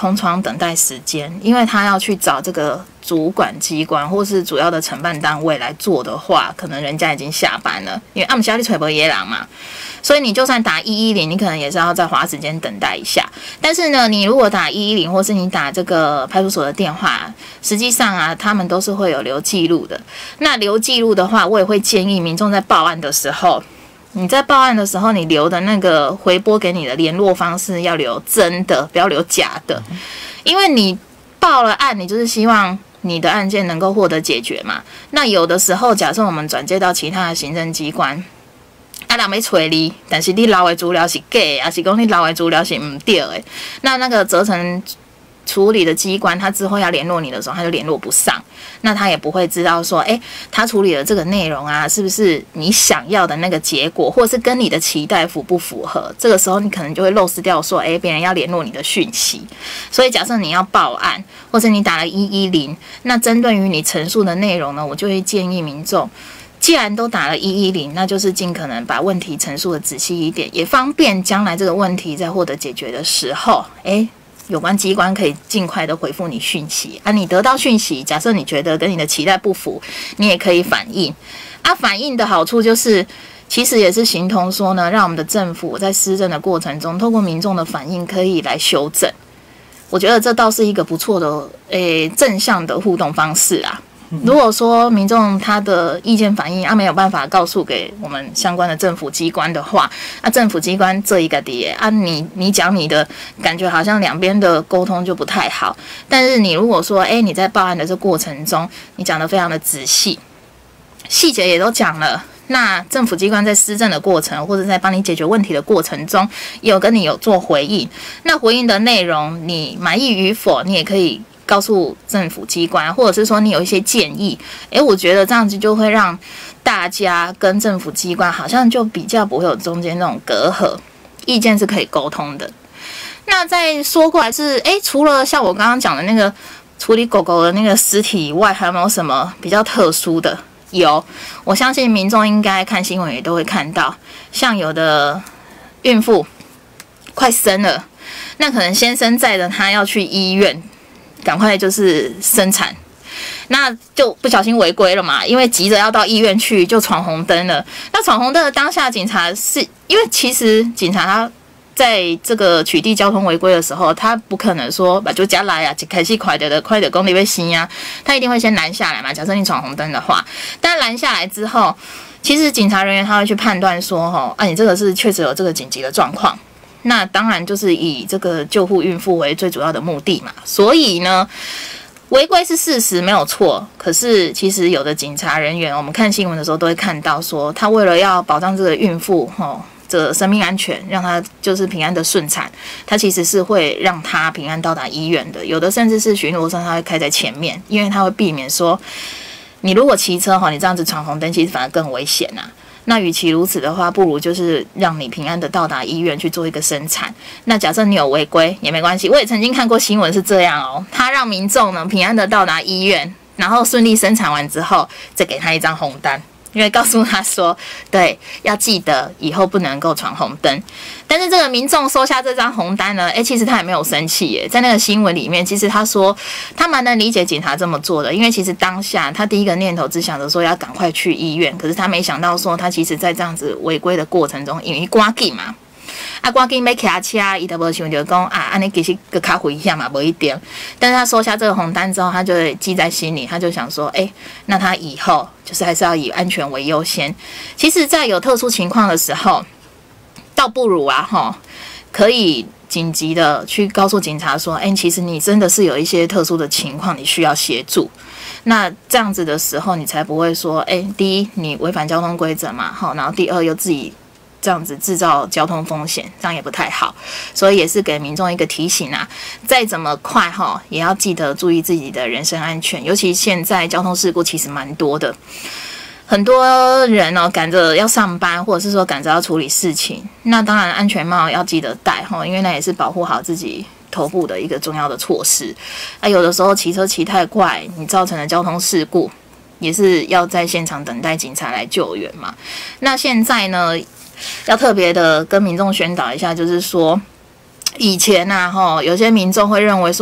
等待时间，因为他要去找这个主管机关或是主要的承办单位来做的话，可能人家已经下班了，因为暗下你吹不野狼嘛，所以你就算打一一零，你可能也是要再花时间等待一下。但是呢，你如果打一一零，或是你打这个派出所的电话，实际上啊，他们都是会有留记录的。那留记录的话，我也会建议民众在报案的时候，你在报案的时候，你留的那个回拨给你的联络方式要留真的，不要留假的，因为你报了案，你就是希望你的案件能够获得解决嘛。那有的时候，假设我们转接到其他的行政机关，啊，人要催你，但是你留的资料是假的，还是讲你留的资料是唔对的，那那个责成处理的机关，他之后要联络你的时候，他就联络不上，那他也不会知道说，哎，他处理的这个内容啊，是不是你想要的那个结果，或者是跟你的期待符不符合？这个时候你可能就会漏失掉说，哎，别人要联络你的讯息。所以假设你要报案，或者你打了一一零，那针对于你陈述的内容呢，我就会建议民众，既然都打了一一零，那就是尽可能把问题陈述的仔细一点，也方便将来这个问题在获得解决的时候，哎，有关机关可以尽快的回复你讯息啊。你得到讯息，假设你觉得跟你的期待不符，你也可以反映啊。反映的好处就是，其实也是形同说呢，让我们的政府在施政的过程中，透过民众的反应可以来修正。我觉得这倒是一个不错的诶正向的互动方式啊。如果说民众他的意见反映啊没有办法告诉给我们相关的政府机关的话，啊政府机关这一个的啊你你讲你的感觉好像两边的沟通就不太好，但是你如果说哎你在报案的这过程中你讲得非常的仔细，细节也都讲了，那政府机关在施政的过程或者在帮你解决问题的过程中也有跟你有做回应，那回应的内容你满意与否，你也可以告诉政府机关，或者是说你有一些建议，诶，我觉得这样子就会让大家跟政府机关好像就比较不会有中间那种隔阂，意见是可以沟通的。那再说过来是，诶，除了像我刚刚讲的那个处理狗狗的那个尸体以外，还有没有什么比较特殊的？有，我相信民众应该看新闻也都会看到，像有的孕妇快生了，那可能先生载着她要去医院，赶快就是生产，那就不小心违规了嘛，因为急着要到医院去，就闯红灯了。那闯红灯的当下，警察是因为其实警察他在这个取缔交通违规的时候，他不可能说把就加来啊，开始快点的快点公里被吸啊，他一定会先拦下来嘛。假设你闯红灯的话，但拦下来之后，其实警察人员他会去判断说，哈，啊，你这个是确实有这个紧急的状况。那当然就是以这个救护孕妇为最主要的目的嘛，所以呢，违规是事实没有错。可是其实有的警察人员，我们看新闻的时候都会看到说，他为了要保障这个孕妇哦这个生命安全，让她就是平安的顺产，他其实是会让她平安到达医院的。有的甚至是巡逻车他会开在前面，因为他会避免说，你如果骑车哈，你这样子闯红灯，其实反而更危险啊。那与其如此的话，不如就是让你平安的到达医院去做一个生产。那假设你有违规也没关系，我也曾经看过新闻是这样哦，他让民众呢平安的到达医院，然后顺利生产完之后，再给他一张红单，因为告诉他说，对，要记得以后不能够闯红灯。但是这个民众收下这张红单呢，诶，其实他也没有生气耶。在那个新闻里面，其实他说他蛮能理解警察这么做的，因为其实当下他第一个念头只想着说要赶快去医院，可是他没想到说他其实在这样子违规的过程中，因为赶紧嘛，啊赶紧要骑车，伊都无想着讲啊，安尼其实个较危险嘛，无一点。但是他收下这个红单之后，他就会记在心里，他就想说，诶，那他以后就是还是要以安全为优先。其实，在有特殊情况的时候，倒不如啊，齁，可以紧急的去告诉警察说，哎，其实你真的是有一些特殊的情况，你需要协助。那这样子的时候，你才不会说，哎，第一你违反交通规则嘛，齁，然后第二又自己这样子制造交通风险，这样也不太好。所以也是给民众一个提醒啊，再怎么快齁，也要记得注意自己的人身安全，尤其现在交通事故其实蛮多的。很多人哦赶着要上班，或者是说赶着要处理事情，那当然安全帽要记得戴哈，因为那也是保护好自己头部的一个重要的措施。啊，有的时候骑车骑太快，你造成的交通事故，也是要在现场等待警察来救援嘛。那现在呢，要特别的跟民众宣导一下，就是说，以前呐、啊、哈，有些民众会认为说，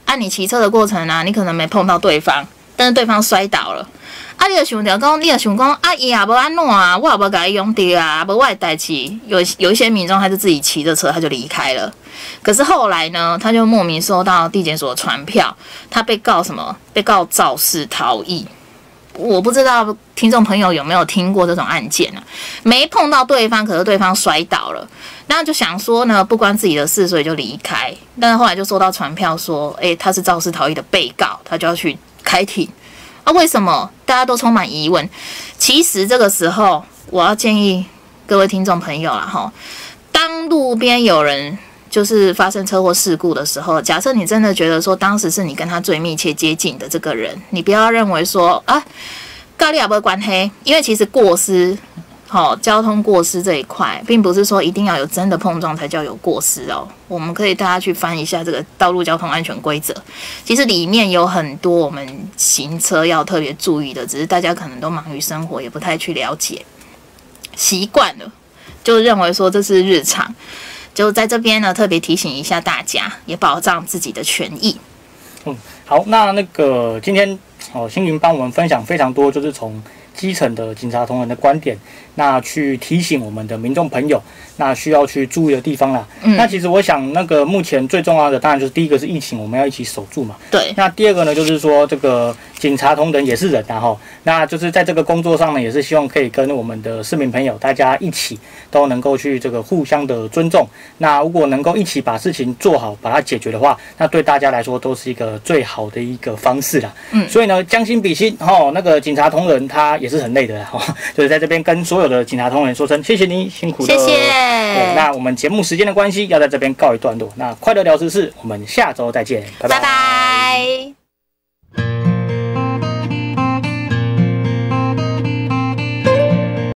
啊，你骑车的过程啊，你可能没碰到对方，但是对方摔倒了。啊，你就想着讲，你就想讲，啊，伊也无安怎啊，我也无甲伊用到啊，无我的代志。有有一些民众他就自己骑着车，他就离开了。可是后来呢，他就莫名收到地检署的传票，他被告什么？被告肇事逃逸。我不知道听众朋友有没有听过这种案件啊？没碰到对方，可是对方摔倒了，那就想说呢，不关自己的事，所以就离开。但是后来就收到传票说，诶，他是肇事逃逸的被告，他就要去开庭。啊，为什么大家都充满疑问？其实这个时候，我要建议各位听众朋友啦，哈，当路边有人就是发生车祸事故的时候，假设你真的觉得说当时是你跟他最密切接近的这个人，你不要认为说啊，跟你也没关系，因为其实过失。好、哦，交通过失这一块，并不是说一定要有真的碰撞才叫有过失哦。我们可以大家去翻一下这个道路交通安全规则，其实里面有很多我们行车要特别注意的，只是大家可能都忙于生活，也不太去了解，习惯了就认为说这是日常。就在这边呢，特别提醒一下大家，也保障自己的权益。 嗯，好，那那个今天哦，星云帮我们分享非常多，就是从基层的警察同仁的观点，那去提醒我们的民众朋友，那需要去注意的地方啦。嗯，那其实我想，那个目前最重要的，当然就是第一个是疫情，我们要一起守住嘛。 对。那第二个呢，就是说这个警察同仁也是人啊，哈，那就是在这个工作上呢，也是希望可以跟我们的市民朋友大家一起都能够去这个互相的尊重。那如果能够一起把事情做好，把它解决的话，那对大家来说都是一个最好的一个方式啦。嗯，所以呢，将心比心，哈，那个警察同仁他也是很累的啦，哈，就是在这边跟所有的警察同仁说声谢谢你辛苦了， 谢谢。 对，那我们节目时间的关系，要在这边告一段落。那快乐聊时事，我们下周再见，拜拜。 拜拜。